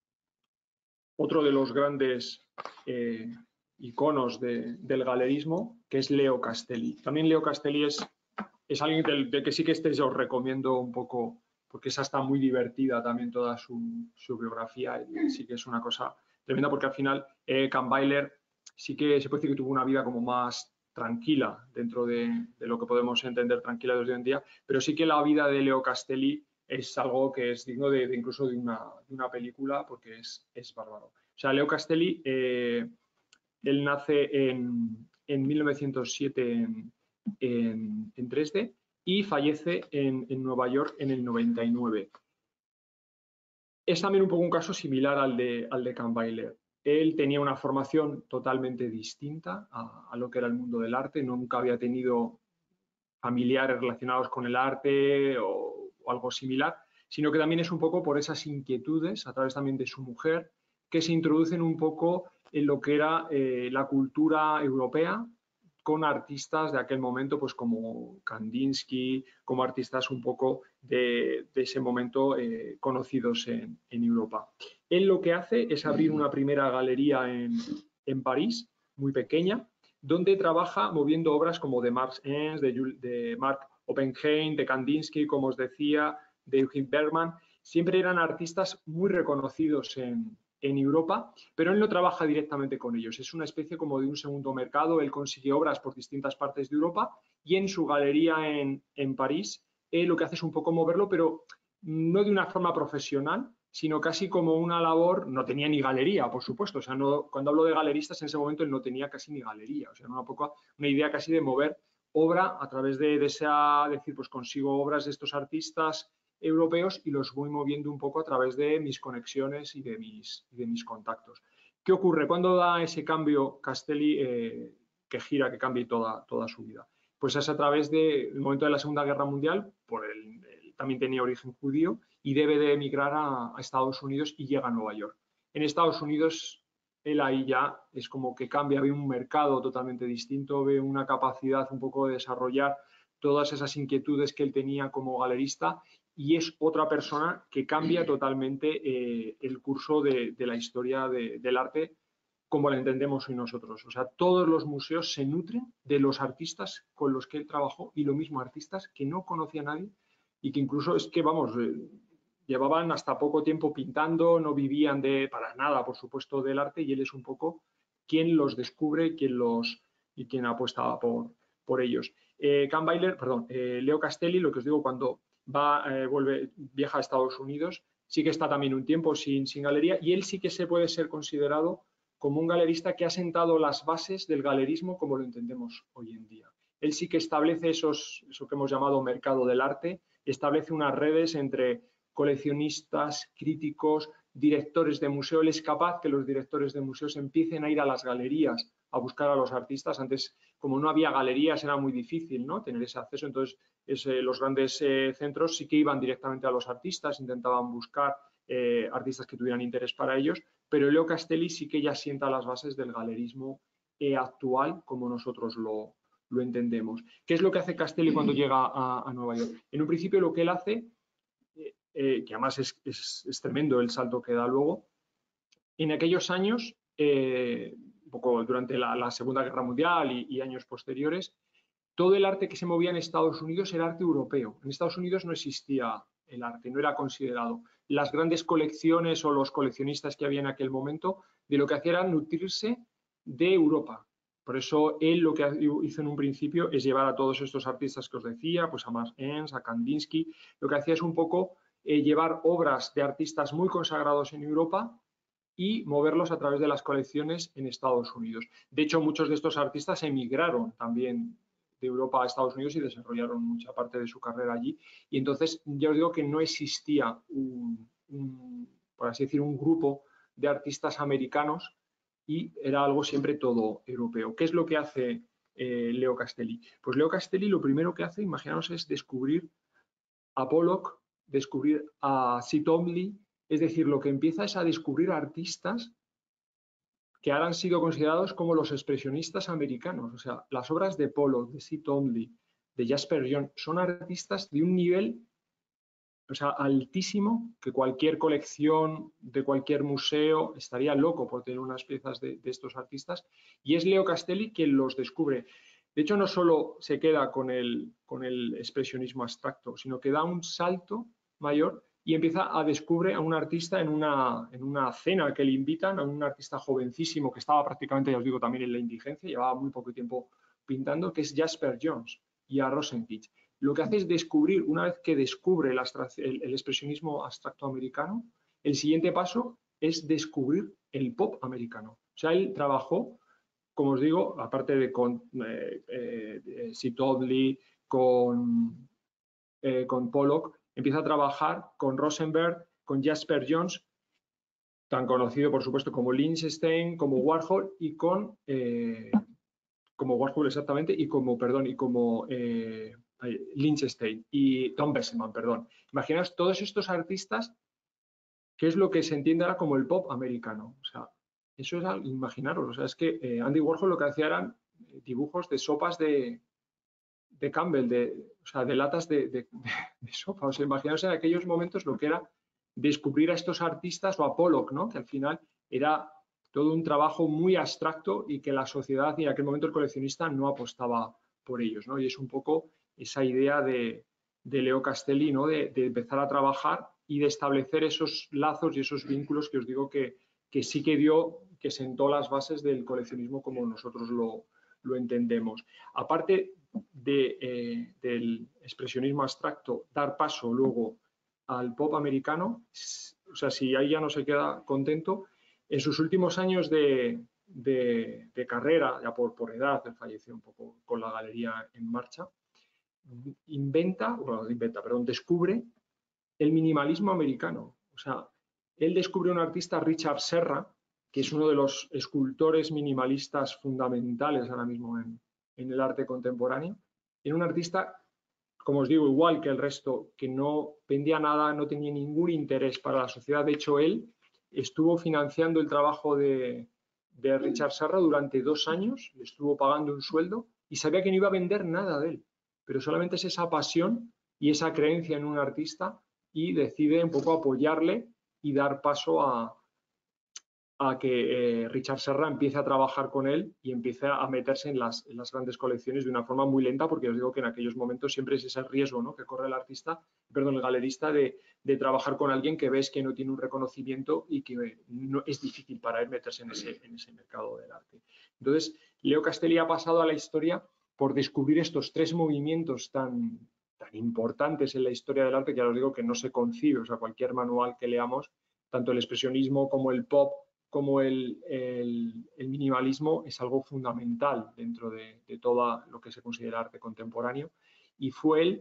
otro de los grandes eh, iconos de, del galerismo, que es Leo Castelli. También Leo Castelli es, es alguien del, del que sí que este os recomiendo un poco, porque esa está muy divertida también toda su, su biografía, y sí que es una cosa tremenda, porque al final eh, Kahnweiler sí que se puede decir que tuvo una vida como más tranquila dentro de, de lo que podemos entender tranquila desde hoy en día, pero sí que la vida de Leo Castelli es algo que es digno de, de incluso de una, de una película, porque es, es bárbaro. O sea, Leo Castelli, eh, él nace en, en mil novecientos siete en, en, en Dresde y fallece en, en Nueva York en el noventa y nueve. Es también un poco un caso similar al de, al de Kahnweiler. Él tenía una formación totalmente distinta a, a lo que era el mundo del arte, nunca había tenido familiares relacionados con el arte o, o algo similar, sino que también es un poco por esas inquietudes, a través también de su mujer, que se introducen un poco en lo que era eh, la cultura europea, con artistas de aquel momento, pues como Kandinsky, como artistas un poco de, de ese momento eh, conocidos en, en Europa. Él lo que hace es abrir una primera galería en, en París, muy pequeña, donde trabaja moviendo obras como de Marx Enns, de, de Mark Oppenheim, de Kandinsky, como os decía, de Eugen Bergman. Siempre eran artistas muy reconocidos en, en Europa, pero él no trabaja directamente con ellos. Es una especie como de un segundo mercado. Él consigue obras por distintas partes de Europa y en su galería en, en París él lo que hace es un poco moverlo, pero no de una forma profesional, sino casi como una labor. No tenía ni galería, por supuesto. O sea, no, cuando hablo de galeristas, en ese momento él no tenía casi ni galería. O sea, era una, poco, una idea casi de mover obra a través de, de esa, decir, pues consigo obras de estos artistas europeos y los voy moviendo un poco a través de mis conexiones y de mis, y de mis contactos. ¿Qué ocurre? ¿Cuándo da ese cambio Castelli eh, que gira, que cambie toda, toda su vida? Pues es a través del momento de la Segunda Guerra Mundial, por el, el, también tenía origen judío, y debe de emigrar a, a Estados Unidos y llega a Nueva York. En Estados Unidos, él ahí ya es como que cambia, ve un mercado totalmente distinto, ve una capacidad un poco de desarrollar todas esas inquietudes que él tenía como galerista, y es otra persona que cambia totalmente eh, el curso de, de la historia de, del arte como la entendemos hoy nosotros. O sea, todos los museos se nutren de los artistas con los que él trabajó, y lo mismo artistas que no conocía a nadie y que incluso es que, vamos, eh, llevaban hasta poco tiempo pintando, no vivían de para nada, por supuesto, del arte, y él es un poco quien los descubre, quien los, y quien apuesta por, por ellos. Eh, Kahnweiler, perdón, eh, Leo Castelli, lo que os digo, cuando va, eh, vuelve, viaja a Estados Unidos, sí que está también un tiempo sin, sin galería, y él sí que se puede ser considerado como un galerista que ha sentado las bases del galerismo como lo entendemos hoy en día. Él sí que establece esos, eso que hemos llamado mercado del arte, establece unas redes entre coleccionistas, críticos, directores de museo. Él es capaz que los directores de museos empiecen a ir a las galerías a buscar a los artistas. Antes, como no había galerías, era muy difícil, ¿no?, tener ese acceso. Entonces, es, eh, los grandes eh, centros sí que iban directamente a los artistas, intentaban buscar eh, artistas que tuvieran interés para ellos, pero Leo Castelli sí que ya sienta las bases del galerismo eh, actual, como nosotros lo, lo entendemos. ¿Qué es lo que hace Castelli cuando llega a, a Nueva York? En un principio, lo que él hace, eh, eh, que además es, es, es tremendo el salto que da luego, en aquellos años, eh, un poco durante la, la Segunda Guerra Mundial y, y años posteriores, todo el arte que se movía en Estados Unidos era arte europeo. En Estados Unidos no existía el arte, no era considerado. Las grandes colecciones o los coleccionistas que había en aquel momento, de lo que hacía era nutrirse de Europa. Por eso él lo que hizo en un principio es llevar a todos estos artistas que os decía, pues a Max Ernst, a Kandinsky. Lo que hacía es un poco eh, llevar obras de artistas muy consagrados en Europa y moverlos a través de las colecciones en Estados Unidos. De hecho, muchos de estos artistas emigraron también de Europa a Estados Unidos y desarrollaron mucha parte de su carrera allí. Y entonces, ya os digo que no existía un, un, por así decir, un grupo de artistas americanos y era algo siempre todo europeo. ¿Qué es lo que hace eh, Leo Castelli? Pues Leo Castelli lo primero que hace, imaginaos, es descubrir a Pollock, descubrir a Sid Twombly. Es decir, lo que empieza es a descubrir artistas que ahora han sido considerados como los expresionistas americanos. O sea, las obras de Pollock, de Sid Twombly, de Jasper John, son artistas de un nivel, o sea, altísimo, que cualquier colección de cualquier museo estaría loco por tener unas piezas de, de estos artistas. Y es Leo Castelli quien los descubre. De hecho, no solo se queda con el, con el expresionismo abstracto, sino que da un salto mayor y empieza a descubrir a un artista en una, en una cena que le invitan, a un artista jovencísimo que estaba prácticamente, ya os digo, también en la indigencia, llevaba muy poco tiempo pintando, que es Jasper Johns, y a Rosenquist. Lo que hace es descubrir, una vez que descubre el, el, el expresionismo abstracto americano, el siguiente paso es descubrir el pop americano. O sea, él trabajó, como os digo, aparte de con eh, eh, Sid Twombly, con, eh, con Pollock, empieza a trabajar con Rosenberg, con Jasper Johns, tan conocido por supuesto como Lichtenstein, como Warhol y con eh, como Warhol exactamente y como perdón y como eh, Lichtenstein y Tom Besseman, perdón. Imaginaos todos estos artistas, que es lo que se entiende ahora como el pop americano. O sea, eso era, imaginaros, o sea, es que eh, Andy Warhol lo que hacía eran dibujos de sopas de, de Campbell, de, o sea, de latas de, de, de sopa. O sea, imaginaos en aquellos momentos lo que era descubrir a estos artistas o a Pollock, ¿no? Que al final era todo un trabajo muy abstracto y que la sociedad y en aquel momento el coleccionista no apostaba por ellos, ¿no? Y es un poco esa idea de, de Leo Castelli, ¿no? De, de empezar a trabajar y de establecer esos lazos y esos vínculos que os digo que, que sí que dio, que sentó las bases del coleccionismo como nosotros lo, lo entendemos. Aparte de, eh, del expresionismo abstracto, dar paso luego al pop americano, o sea, si ahí ya no se queda contento, en sus últimos años de, de, de carrera, ya por, por edad, él falleció un poco con la galería en marcha, inventa, bueno, inventa, perdón, descubre el minimalismo americano. O sea, él descubre un artista, Richard Serra, que es uno de los escultores minimalistas fundamentales ahora mismo en, en el arte contemporáneo. Era un artista, como os digo, igual que el resto, que no vendía nada, no tenía ningún interés para la sociedad. De hecho, él estuvo financiando el trabajo de, de Richard Serra durante dos años, le estuvo pagando un sueldo y sabía que no iba a vender nada de él. Pero solamente es esa pasión y esa creencia en un artista y decide un poco apoyarle y dar paso a, a que eh, Richard Serra empiece a trabajar con él y empiece a meterse en las, en las grandes colecciones de una forma muy lenta, porque os digo que en aquellos momentos siempre es ese riesgo, ¿no?, que corre el artista, perdón, el galerista, de, de trabajar con alguien que ves que no tiene un reconocimiento y que no, es difícil para él meterse en ese, en ese mercado del arte. Entonces, Leo Castelli ha pasado a la historia por descubrir estos tres movimientos tan, tan importantes en la historia del arte, que ya os digo que no se concibe, o sea, cualquier manual que leamos, tanto el expresionismo como el pop, como el, el, el minimalismo, es algo fundamental dentro de, de todo lo que se considera arte contemporáneo. Y fue él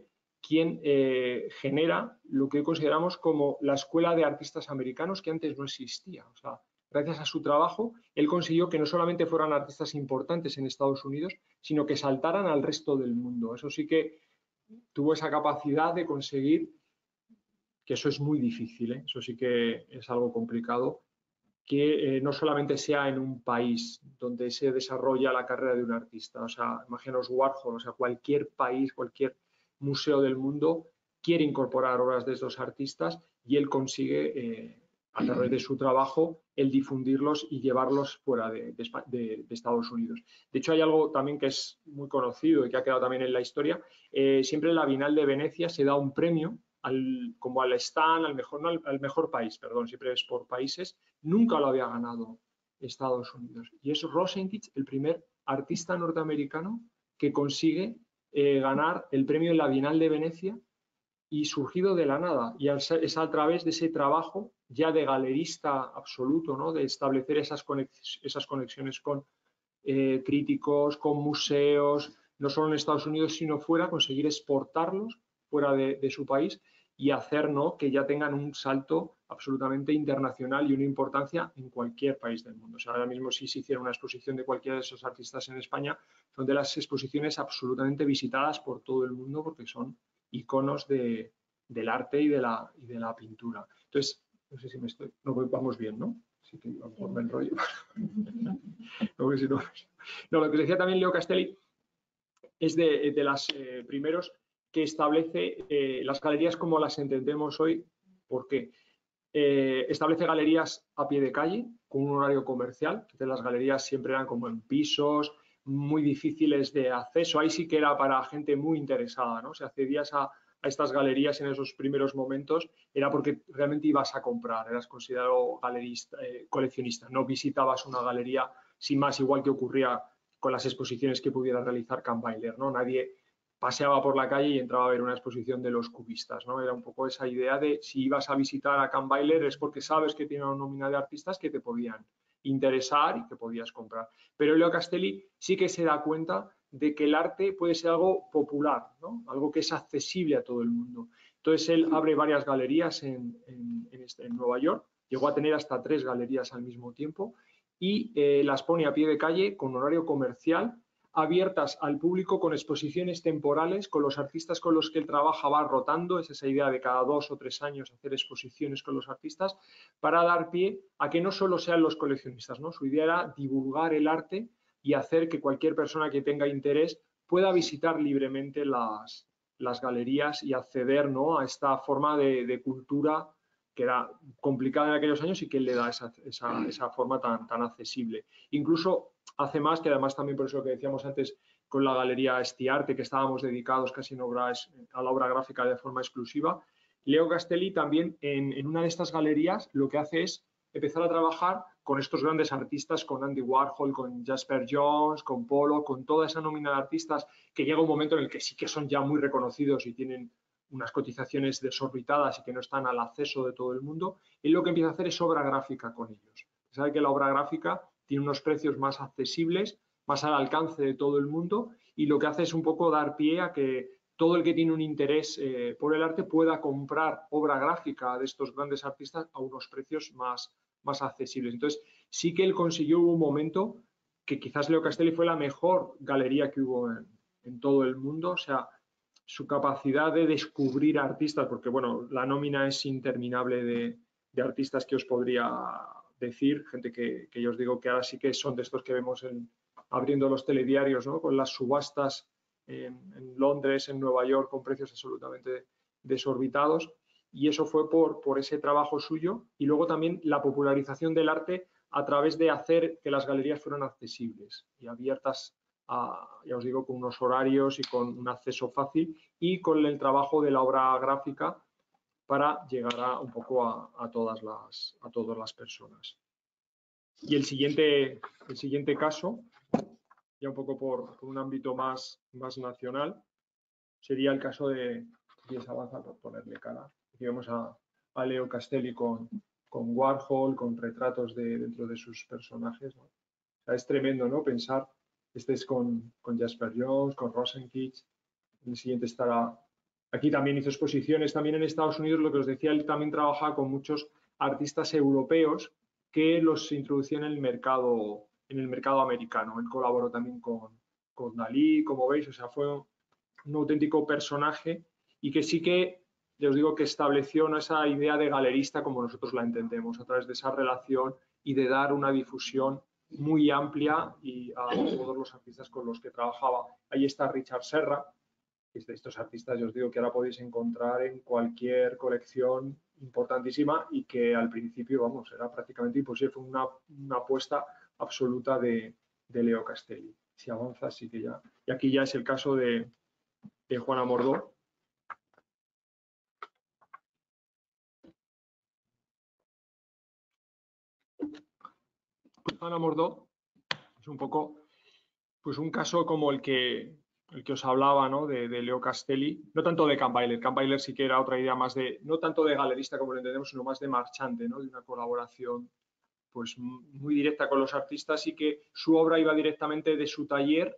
quien eh, genera lo que consideramos como la escuela de artistas americanos, que antes no existía. O sea, gracias a su trabajo, él consiguió que no solamente fueran artistas importantes en Estados Unidos, sino que saltaran al resto del mundo. Eso sí que tuvo esa capacidad de conseguir, que eso es muy difícil, ¿eh? Eso sí que es algo complicado, que eh, no solamente sea en un país donde se desarrolla la carrera de un artista. O sea, imaginaos Warhol, o sea, cualquier país, cualquier museo del mundo quiere incorporar obras de estos artistas y él consigue, eh, a través de su trabajo, el difundirlos y llevarlos fuera de, de, de, de Estados Unidos. De hecho, hay algo también que es muy conocido y que ha quedado también en la historia. Eh, siempre en la Bienal de Venecia se da un premio al, como al stand, al mejor, no, al, al mejor país, perdón, siempre es por países. Nunca lo había ganado Estados Unidos. Y es Rosenthal, el primer artista norteamericano que consigue eh, ganar el premio en la Bienal de Venecia, y surgido de la nada. Y es a través de ese trabajo ya de galerista absoluto, ¿no? De establecer esas, conex esas conexiones con eh, críticos, con museos, no solo en Estados Unidos, sino fuera, conseguir exportarlos fuera de, de su país y hacer, ¿no?, que ya tengan un salto absolutamente internacional y una importancia en cualquier país del mundo. O sea, ahora mismo si se hiciera una exposición de cualquiera de esos artistas en España, son de las exposiciones absolutamente visitadas por todo el mundo porque son iconos de, del arte y de, la, y de la pintura. Entonces, no sé si me estoy, no, vamos bien, ¿no? Así que a lo mejor me enrollo. No, si no, no, lo que decía también Leo Castelli es de, de los eh, primeros que establece eh, las galerías como las entendemos hoy. ¿Por qué? Eh, establece galerías a pie de calle con un horario comercial. Entonces, las galerías siempre eran como en pisos, muy difíciles de acceso. Ahí sí que era para gente muy interesada, ¿no? Si accedías a, a estas galerías en esos primeros momentos, era porque realmente ibas a comprar, eras considerado galerista, eh, coleccionista. No visitabas una galería sin más, igual que ocurría con las exposiciones que pudiera realizar Kahnweiler, ¿no? Nadie paseaba por la calle y entraba a ver una exposición de los cubistas, ¿no? Era un poco esa idea de si ibas a visitar a Kahnweiler es porque sabes que tiene una nómina de artistas que te podían interesar y que podías comprar. Pero Leo Castelli sí que se da cuenta de que el arte puede ser algo popular, ¿no? Algo que es accesible a todo el mundo. Entonces él abre varias galerías en, en, en, este, en Nueva York, llegó a tener hasta tres galerías al mismo tiempo y eh, las pone a pie de calle con horario comercial, abiertas al público con exposiciones temporales, con los artistas con los que él trabaja va rotando, es esa idea de cada dos o tres años hacer exposiciones con los artistas, para dar pie a que no solo sean los coleccionistas, ¿no? Su idea era divulgar el arte y hacer que cualquier persona que tenga interés pueda visitar libremente las, las galerías y acceder, ¿no?, a esta forma de, de cultura que era complicada en aquellos años y que él le da esa, esa, esa forma tan, tan accesible. Incluso hace más, que además también por eso lo que decíamos antes con la galería Estiarte, que estábamos dedicados casi en obras, a la obra gráfica de forma exclusiva, Leo Castelli también en, en una de estas galerías lo que hace es empezar a trabajar con estos grandes artistas, con Andy Warhol, con Jasper Johns, con Polo, con toda esa nómina de artistas que llega un momento en el que sí que son ya muy reconocidos y tienen unas cotizaciones desorbitadas y que no están al acceso de todo el mundo. Él lo que empieza a hacer es obra gráfica con ellos. Sabe que la obra gráfica tiene unos precios más accesibles, más al alcance de todo el mundo, y lo que hace es un poco dar pie a que todo el que tiene un interés eh, por el arte pueda comprar obra gráfica de estos grandes artistas a unos precios más, más accesibles. Entonces, sí que él consiguió un momento que quizás Leo Castelli fue la mejor galería que hubo en, en todo el mundo. O sea, su capacidad de descubrir artistas, porque bueno, la nómina es interminable de, de artistas que os podría decir, gente que, que yo os digo que ahora sí que son de estos que vemos en, abriendo los telediarios, ¿no?, con las subastas en, en Londres, en Nueva York, con precios absolutamente desorbitados, y eso fue por, por ese trabajo suyo, y luego también la popularización del arte a través de hacer que las galerías fueran accesibles y abiertas a, ya os digo, con unos horarios y con un acceso fácil, y con el trabajo de la obra gráfica para llegar a, un poco a, a, todas las, a todas las personas. Y el siguiente, el siguiente caso, ya un poco por, por un ámbito más, más nacional, sería el caso de, y esa avanza por ponerle cara, aquí vemos a, a Leo Castelli con, con Warhol, con retratos de, dentro de sus personajes, ¿no? O sea, es tremendo, ¿no?, pensar, este es con, con Jasper Johns, con Rosenkitz, el siguiente estará Aquí también hizo exposiciones también en Estados Unidos, lo que os decía, él también trabajaba con muchos artistas europeos que los introducían en el mercado, en el mercado americano. Él colaboró también con, con Dalí, como veis, o sea, fue un auténtico personaje y que sí que, ya os digo, que estableció, ¿no?, esa idea de galerista como nosotros la entendemos, a través de esa relación y de dar una difusión muy amplia y a todos los artistas con los que trabajaba. Ahí está Richard Serra, que es de estos artistas, yo os digo, que ahora podéis encontrar en cualquier colección importantísima y que al principio, vamos, era prácticamente imposible, fue una, una apuesta absoluta de, de Leo Castelli. Si avanza, sí que ya. Y aquí ya es el caso de, de Juana Mordó. Pues Juana Mordó es un poco, pues un caso como el que, el que os hablaba, ¿no?, de, de Leo Castelli, no tanto de Kahnweiler. Kahnweiler sí que era otra idea más de, no tanto de galerista como lo entendemos, sino más de marchante, ¿no?, de una colaboración pues muy directa con los artistas y que su obra iba directamente de su taller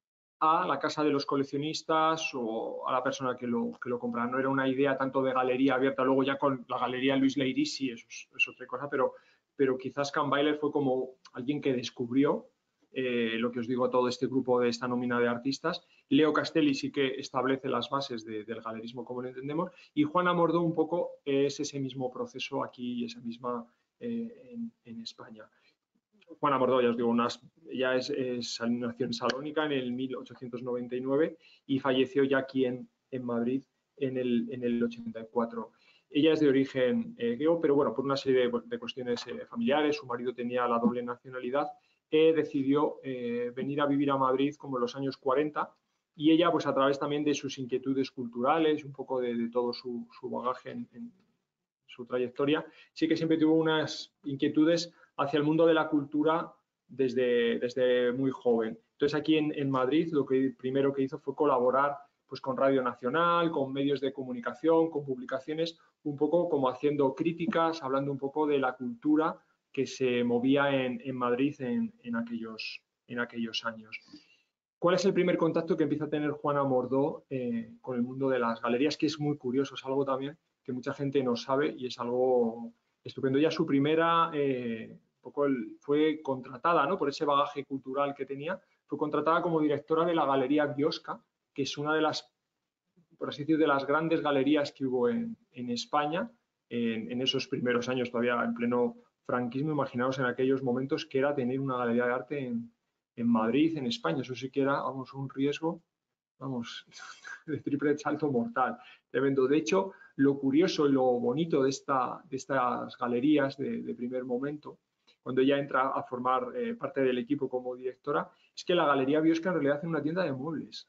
a la casa de los coleccionistas o a la persona que lo, que lo compra. No era una idea tanto de galería abierta, luego ya con la galería Luis Leiry sí, eso es, es otra cosa, pero, pero quizás Kahnweiler fue como alguien que descubrió eh, lo que os digo, todo este grupo de esta nómina de artistas. Leo Castelli sí que establece las bases de, del galerismo como lo entendemos, y Juana Mordó un poco es ese mismo proceso aquí y esa misma eh, en, en España. Juana Mordó, ya os digo, unas, ya es, es, nació en Salónica en el mil ochocientos noventa y nueve y falleció ya aquí en, en Madrid en el, en el ochenta y cuatro. Ella es de origen eh, griego, pero bueno, por una serie de, de cuestiones eh, familiares, su marido tenía la doble nacionalidad, eh, decidió eh, venir a vivir a Madrid como en los años cuarenta, y ella, pues a través también de sus inquietudes culturales, un poco de, de todo su, su bagaje en, en su trayectoria, sí que siempre tuvo unas inquietudes hacia el mundo de la cultura desde, desde muy joven. Entonces aquí en, en Madrid lo que primero que hizo fue colaborar pues, con Radio Nacional, con medios de comunicación, con publicaciones, un poco como haciendo críticas, hablando un poco de la cultura que se movía en, en Madrid en, en, aquellos, en aquellos años. ¿Cuál es el primer contacto que empieza a tener Juana Mordó eh, con el mundo de las galerías? Que es muy curioso, es algo también que mucha gente no sabe y es algo estupendo. Ya su primera, eh, poco el, fue contratada, ¿no?, por ese bagaje cultural que tenía, fue contratada como directora de la Galería Biosca, que es una de las, por así decir, de las grandes galerías que hubo en, en España en, en esos primeros años, todavía en pleno franquismo. Imaginaos en aquellos momentos que era tener una galería de arte en, en Madrid, en España. Eso sí que era, vamos, un riesgo, vamos, de triple salto mortal, tremendo. De hecho, lo curioso y lo bonito de, esta, de estas galerías de, de primer momento, cuando ella entra a formar eh, parte del equipo como directora, es que la Galería Biosca en realidad es una tienda de muebles.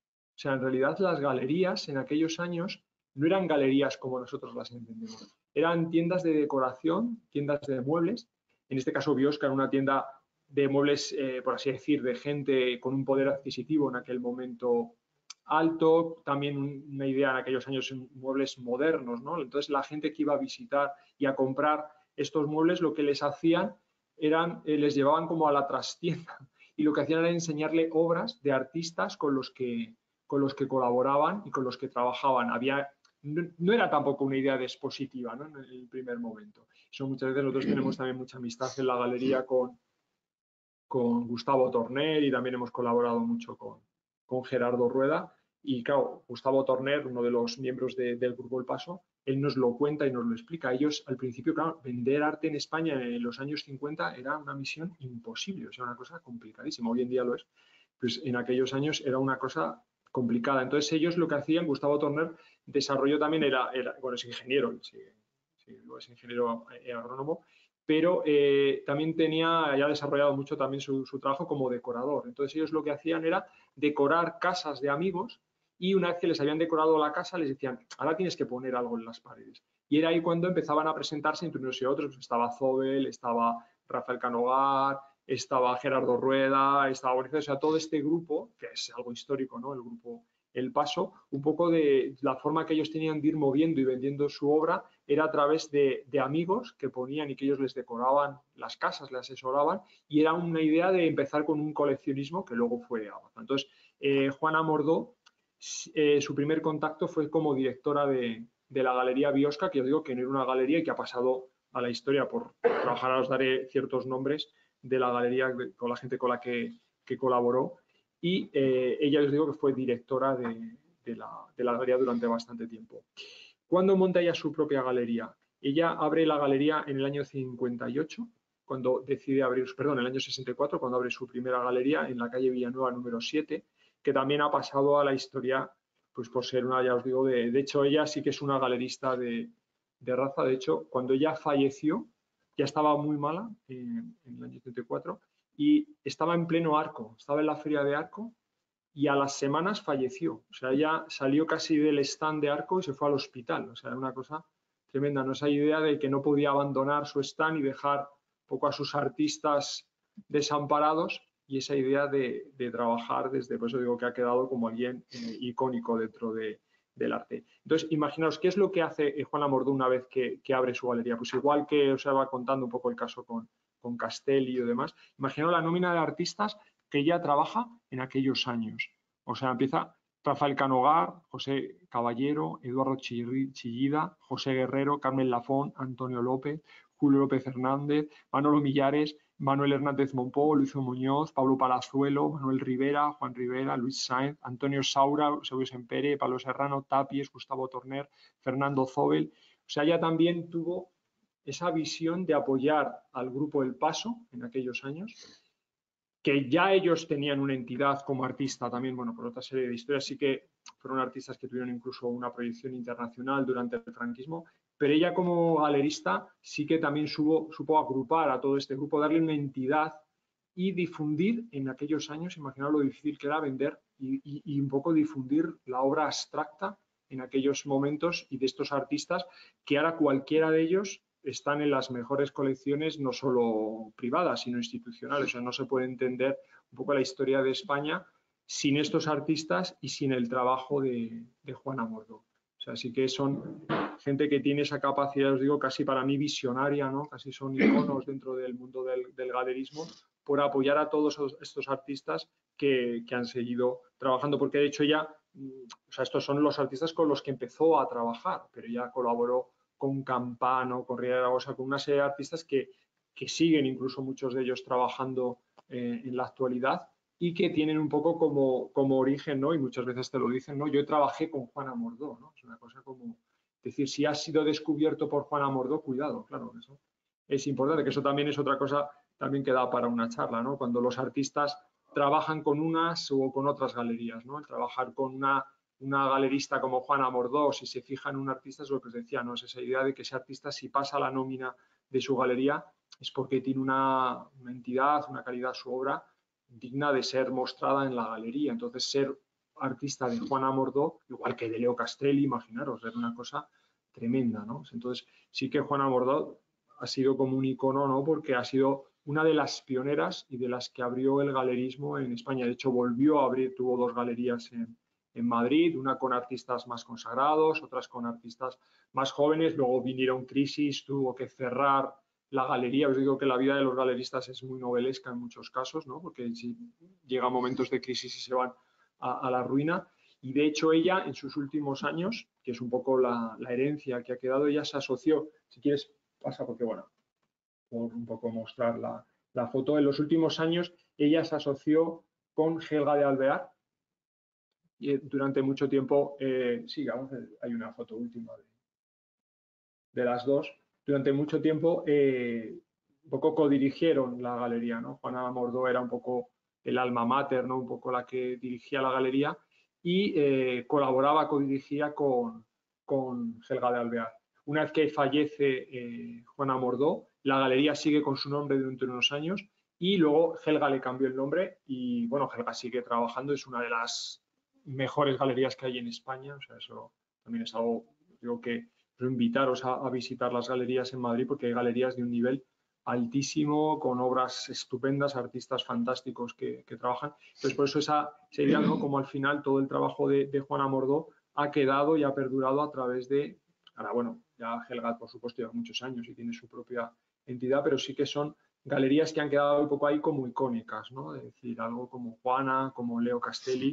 O sea, en realidad las galerías en aquellos años no eran galerías como nosotros las entendemos. Eran tiendas de decoración, tiendas de muebles. En este caso, Biosca era una tienda de muebles, eh, por así decir, de gente con un poder adquisitivo en aquel momento alto, también una idea en aquellos años, muebles modernos, ¿no? Entonces la gente que iba a visitar y a comprar estos muebles, lo que les hacían eran, eh, les llevaban como a la trastienda y lo que hacían era enseñarle obras de artistas con los que, con los que colaboraban y con los que trabajaban. Había, no, no era tampoco una idea de expositiva, ¿no?, en el primer momento. Eso muchas veces nosotros tenemos también mucha amistad en la galería con, con Gustavo Torner y también hemos colaborado mucho con, con Gerardo Rueda. Y claro, Gustavo Torner, uno de los miembros de, del Grupo El Paso, él nos lo cuenta y nos lo explica. Ellos, al principio, claro, vender arte en España en los años cincuenta era una misión imposible, o sea, una cosa complicadísima. Hoy en día lo es. Pues en aquellos años era una cosa complicada. Entonces ellos lo que hacían, Gustavo Torner desarrolló también, era, era bueno, es ingeniero, sí, sí, es ingeniero agrónomo, pero eh, también tenía, ya desarrollado mucho también su, su trabajo como decorador. Entonces ellos lo que hacían era decorar casas de amigos, y una vez que les habían decorado la casa les decían, ahora tienes que poner algo en las paredes. Y era ahí cuando empezaban a presentarse entre unos y otros. Pues estaba Zobel, estaba Rafael Canogar, estaba Gerardo Rueda, estaba Bonifaz, o sea, todo este grupo, que es algo histórico, ¿no?, el grupo El Paso, un poco de la forma que ellos tenían de ir moviendo y vendiendo su obra era a través de, de amigos que ponían y que ellos les decoraban las casas, les asesoraban, y era una idea de empezar con un coleccionismo que luego fue avanzando. Entonces, eh, Juana Mordó eh, su primer contacto fue como directora de, de la Galería Biosca, que yo digo que no era una galería y que ha pasado a la historia por trabajar, ahora os daré ciertos nombres de la galería con la gente con la que, que colaboró, y eh, ella os digo que fue directora de, de, la, de la galería durante bastante tiempo. ¿Cuándo monta ella su propia galería? Ella abre la galería en el año cincuenta y ocho, cuando decide abrir, perdón, en el año sesenta y cuatro, cuando abre su primera galería en la calle Villanueva número siete, que también ha pasado a la historia pues por ser una, ya os digo, de, de hecho ella sí que es una galerista de, de raza. De hecho, cuando ella falleció, ya estaba muy mala en, en el año setenta y cuatro y estaba en pleno Arco, estaba en la feria de Arco y a las semanas falleció. O sea, ella salió casi del stand de Arco y se fue al hospital. O sea, era una cosa tremenda, ¿no? Esa idea de que no podía abandonar su stand y dejar un poco a sus artistas desamparados, y esa idea de, de trabajar desde, por eso digo que ha quedado como alguien eh, icónico dentro de, del arte. Entonces, imaginaos, ¿qué es lo que hace Juana Mordó una vez que, que abre su galería? Pues igual que os estaba contando un poco el caso con, con Castelli y demás, imaginaos la nómina de artistas que ella trabaja en aquellos años. O sea, empieza Rafael Canogar, José Caballero, Eduardo Chillida, José Guerrero, Carmen Lafón, Antonio López, Julio López Hernández, Manolo Millares, Manuel Hernández Monpó, Lucio Muñoz, Pablo Palazuelo, Manuel Rivera, Juan Rivera, Luis Sáenz, Antonio Saura, Eusebio Sempere, Pablo Serrano, Tapies, Gustavo Torner, Fernando Zobel. O sea, ella también tuvo esa visión de apoyar al grupo El Paso en aquellos años, que ya ellos tenían una entidad como artista también, bueno, por otra serie de historias, sí que fueron artistas que tuvieron incluso una proyección internacional durante el franquismo, pero ella como galerista sí que también supo, supo agrupar a todo este grupo, darle una entidad y difundir en aquellos años, imaginaos lo difícil que era vender y, y, y un poco difundir la obra abstracta en aquellos momentos, y de estos artistas que ahora cualquiera de ellos están en las mejores colecciones, no solo privadas, sino institucionales. O sea, no se puede entender un poco la historia de España sin estos artistas y sin el trabajo de, de Juana Mordó. O sea, sí que son gente que tiene esa capacidad, os digo, casi para mí visionaria, ¿no? Casi son iconos dentro del mundo del, del galerismo, por apoyar a todos estos artistas que, que han seguido trabajando, porque de hecho ya, o sea, estos son los artistas con los que empezó a trabajar, pero ya colaboró con Campano, con Riera Aragosa, con una serie de artistas que, que siguen incluso muchos de ellos trabajando eh, en la actualidad, y que tienen un poco como, como origen, ¿no? Y muchas veces te lo dicen, ¿no? Yo trabajé con Juana Mordó, ¿no? Es una cosa como decir, si has sido descubierto por Juana Mordó, cuidado, claro, eso es importante, que eso también es otra cosa también que da para una charla, ¿no? Cuando los artistas trabajan con unas o con otras galerías, ¿no? El trabajar con una una galerista como Juana Mordó, si se fija en un artista, es lo que os decía, ¿no? Es esa idea de que ese artista, si pasa la nómina de su galería, es porque tiene una, una entidad, una calidad, su obra digna de ser mostrada en la galería. Entonces, ser artista de Juana Mordó, igual que de Leo Castelli, imaginaros, es una cosa tremenda, ¿no? Entonces, sí que Juana Mordó ha sido como un icono, ¿no? Porque ha sido una de las pioneras y de las que abrió el galerismo en España. De hecho, volvió a abrir, tuvo dos galerías en en Madrid, una con artistas más consagrados, otras con artistas más jóvenes. Luego vinieron crisis, tuvo que cerrar la galería. Os digo que la vida de los galeristas es muy novelesca en muchos casos, ¿no? Porque si llegan momentos de crisis y se van a, a la ruina. Y de hecho ella, en sus últimos años, que es un poco la, la herencia que ha quedado, ella se asoció, si quieres pasa porque bueno, por un poco mostrar la, la foto, en los últimos años ella se asoció con Helga de Alvear, y durante mucho tiempo, eh, sí, vamos, hay una foto última de, de las dos, durante mucho tiempo eh, un poco codirigieron la galería, ¿no? Juana Mordó era un poco el alma mater, ¿no? Un poco la que dirigía la galería, y eh, colaboraba, codirigía con, con Helga de Alvear. Una vez que fallece eh, Juana Mordó, la galería sigue con su nombre durante unos años, y luego Helga le cambió el nombre y, bueno, Helga sigue trabajando, es una de las mejores galerías que hay en España. O sea, eso también es algo, digo, que quiero invitaros a, a visitar las galerías en Madrid, porque hay galerías de un nivel altísimo, con obras estupendas, artistas fantásticos que, que trabajan. Entonces, por eso esa, esa idea, ¿no? Como al final todo el trabajo de, de Juana Mordó ha quedado y ha perdurado a través de, ahora bueno, ya Helga por supuesto lleva muchos años y tiene su propia entidad, pero sí que son galerías que han quedado un poco ahí como icónicas, ¿no? Es decir, algo como Juana, como Leo Castelli,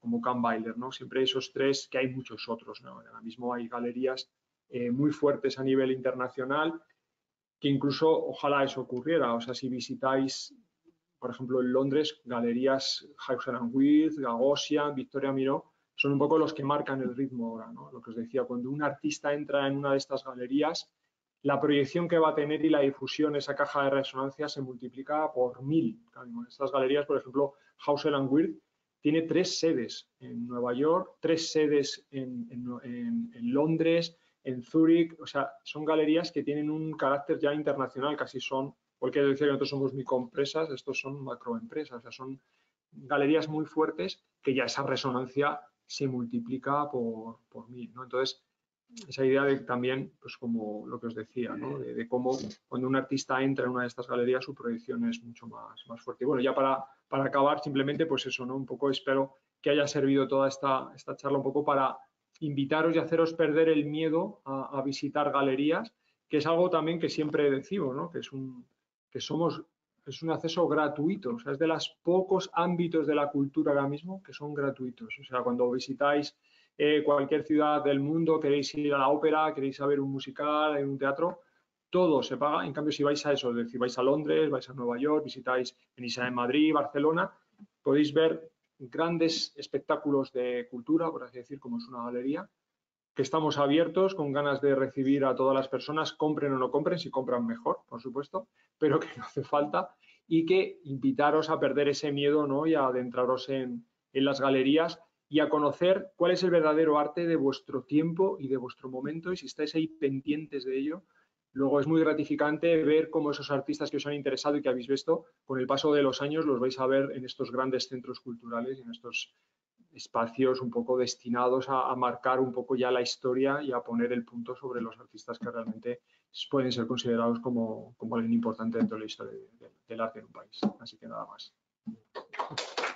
como Kahnweiler, ¿no? Siempre esos tres, que hay muchos otros, ¿no? Ahora mismo hay galerías eh, muy fuertes a nivel internacional, que incluso ojalá eso ocurriera. O sea, si visitáis, por ejemplo, en Londres, galerías Hauser and Wirth, Gagosian, Victoria Miró, son un poco los que marcan el ritmo ahora, ¿no? Lo que os decía, cuando un artista entra en una de estas galerías, la proyección que va a tener y la difusión, esa caja de resonancia, se multiplica por mil. En estas galerías, por ejemplo, Hauser and Wirth tiene tres sedes en Nueva York, tres sedes en, en, en, en Londres, en Zúrich. O sea, son galerías que tienen un carácter ya internacional, casi son, porque decir que nosotros somos microempresas, estos son macroempresas, o sea, son galerías muy fuertes que ya esa resonancia se multiplica por, por mil, ¿no? Entonces, esa idea de también, pues como lo que os decía, ¿no? de, de cómo cuando un artista entra en una de estas galerías su proyección es mucho más, más fuerte. Y bueno, ya para, para acabar, simplemente pues eso, ¿no? Un poco espero que haya servido toda esta, esta charla un poco para invitaros y haceros perder el miedo a, a visitar galerías, que es algo también que siempre decimos, ¿no? Que es un, que somos, es un acceso gratuito, o sea, es de los pocos ámbitos de la cultura ahora mismo que son gratuitos. O sea, cuando visitáis Eh, cualquier ciudad del mundo, queréis ir a la ópera, queréis ir a ver un musical, en un teatro, todo se paga. En cambio, si vais a eso, es decir, vais a Londres, vais a Nueva York, visitáis, venís a Madrid, Barcelona, podéis ver grandes espectáculos de cultura, por así decir, como es una galería, que estamos abiertos, con ganas de recibir a todas las personas, compren o no compren, si compran mejor, por supuesto, pero que no hace falta, y que invitaros a perder ese miedo, ¿no? Y a adentraros en, en las galerías y a conocer cuál es el verdadero arte de vuestro tiempo y de vuestro momento, y si estáis ahí pendientes de ello, luego es muy gratificante ver cómo esos artistas que os han interesado y que habéis visto, con el paso de los años los vais a ver en estos grandes centros culturales y en estos espacios un poco destinados a, a marcar un poco ya la historia y a poner el punto sobre los artistas que realmente pueden ser considerados como, como alguien importante dentro de la historia de, de, del arte en un país. Así que nada más.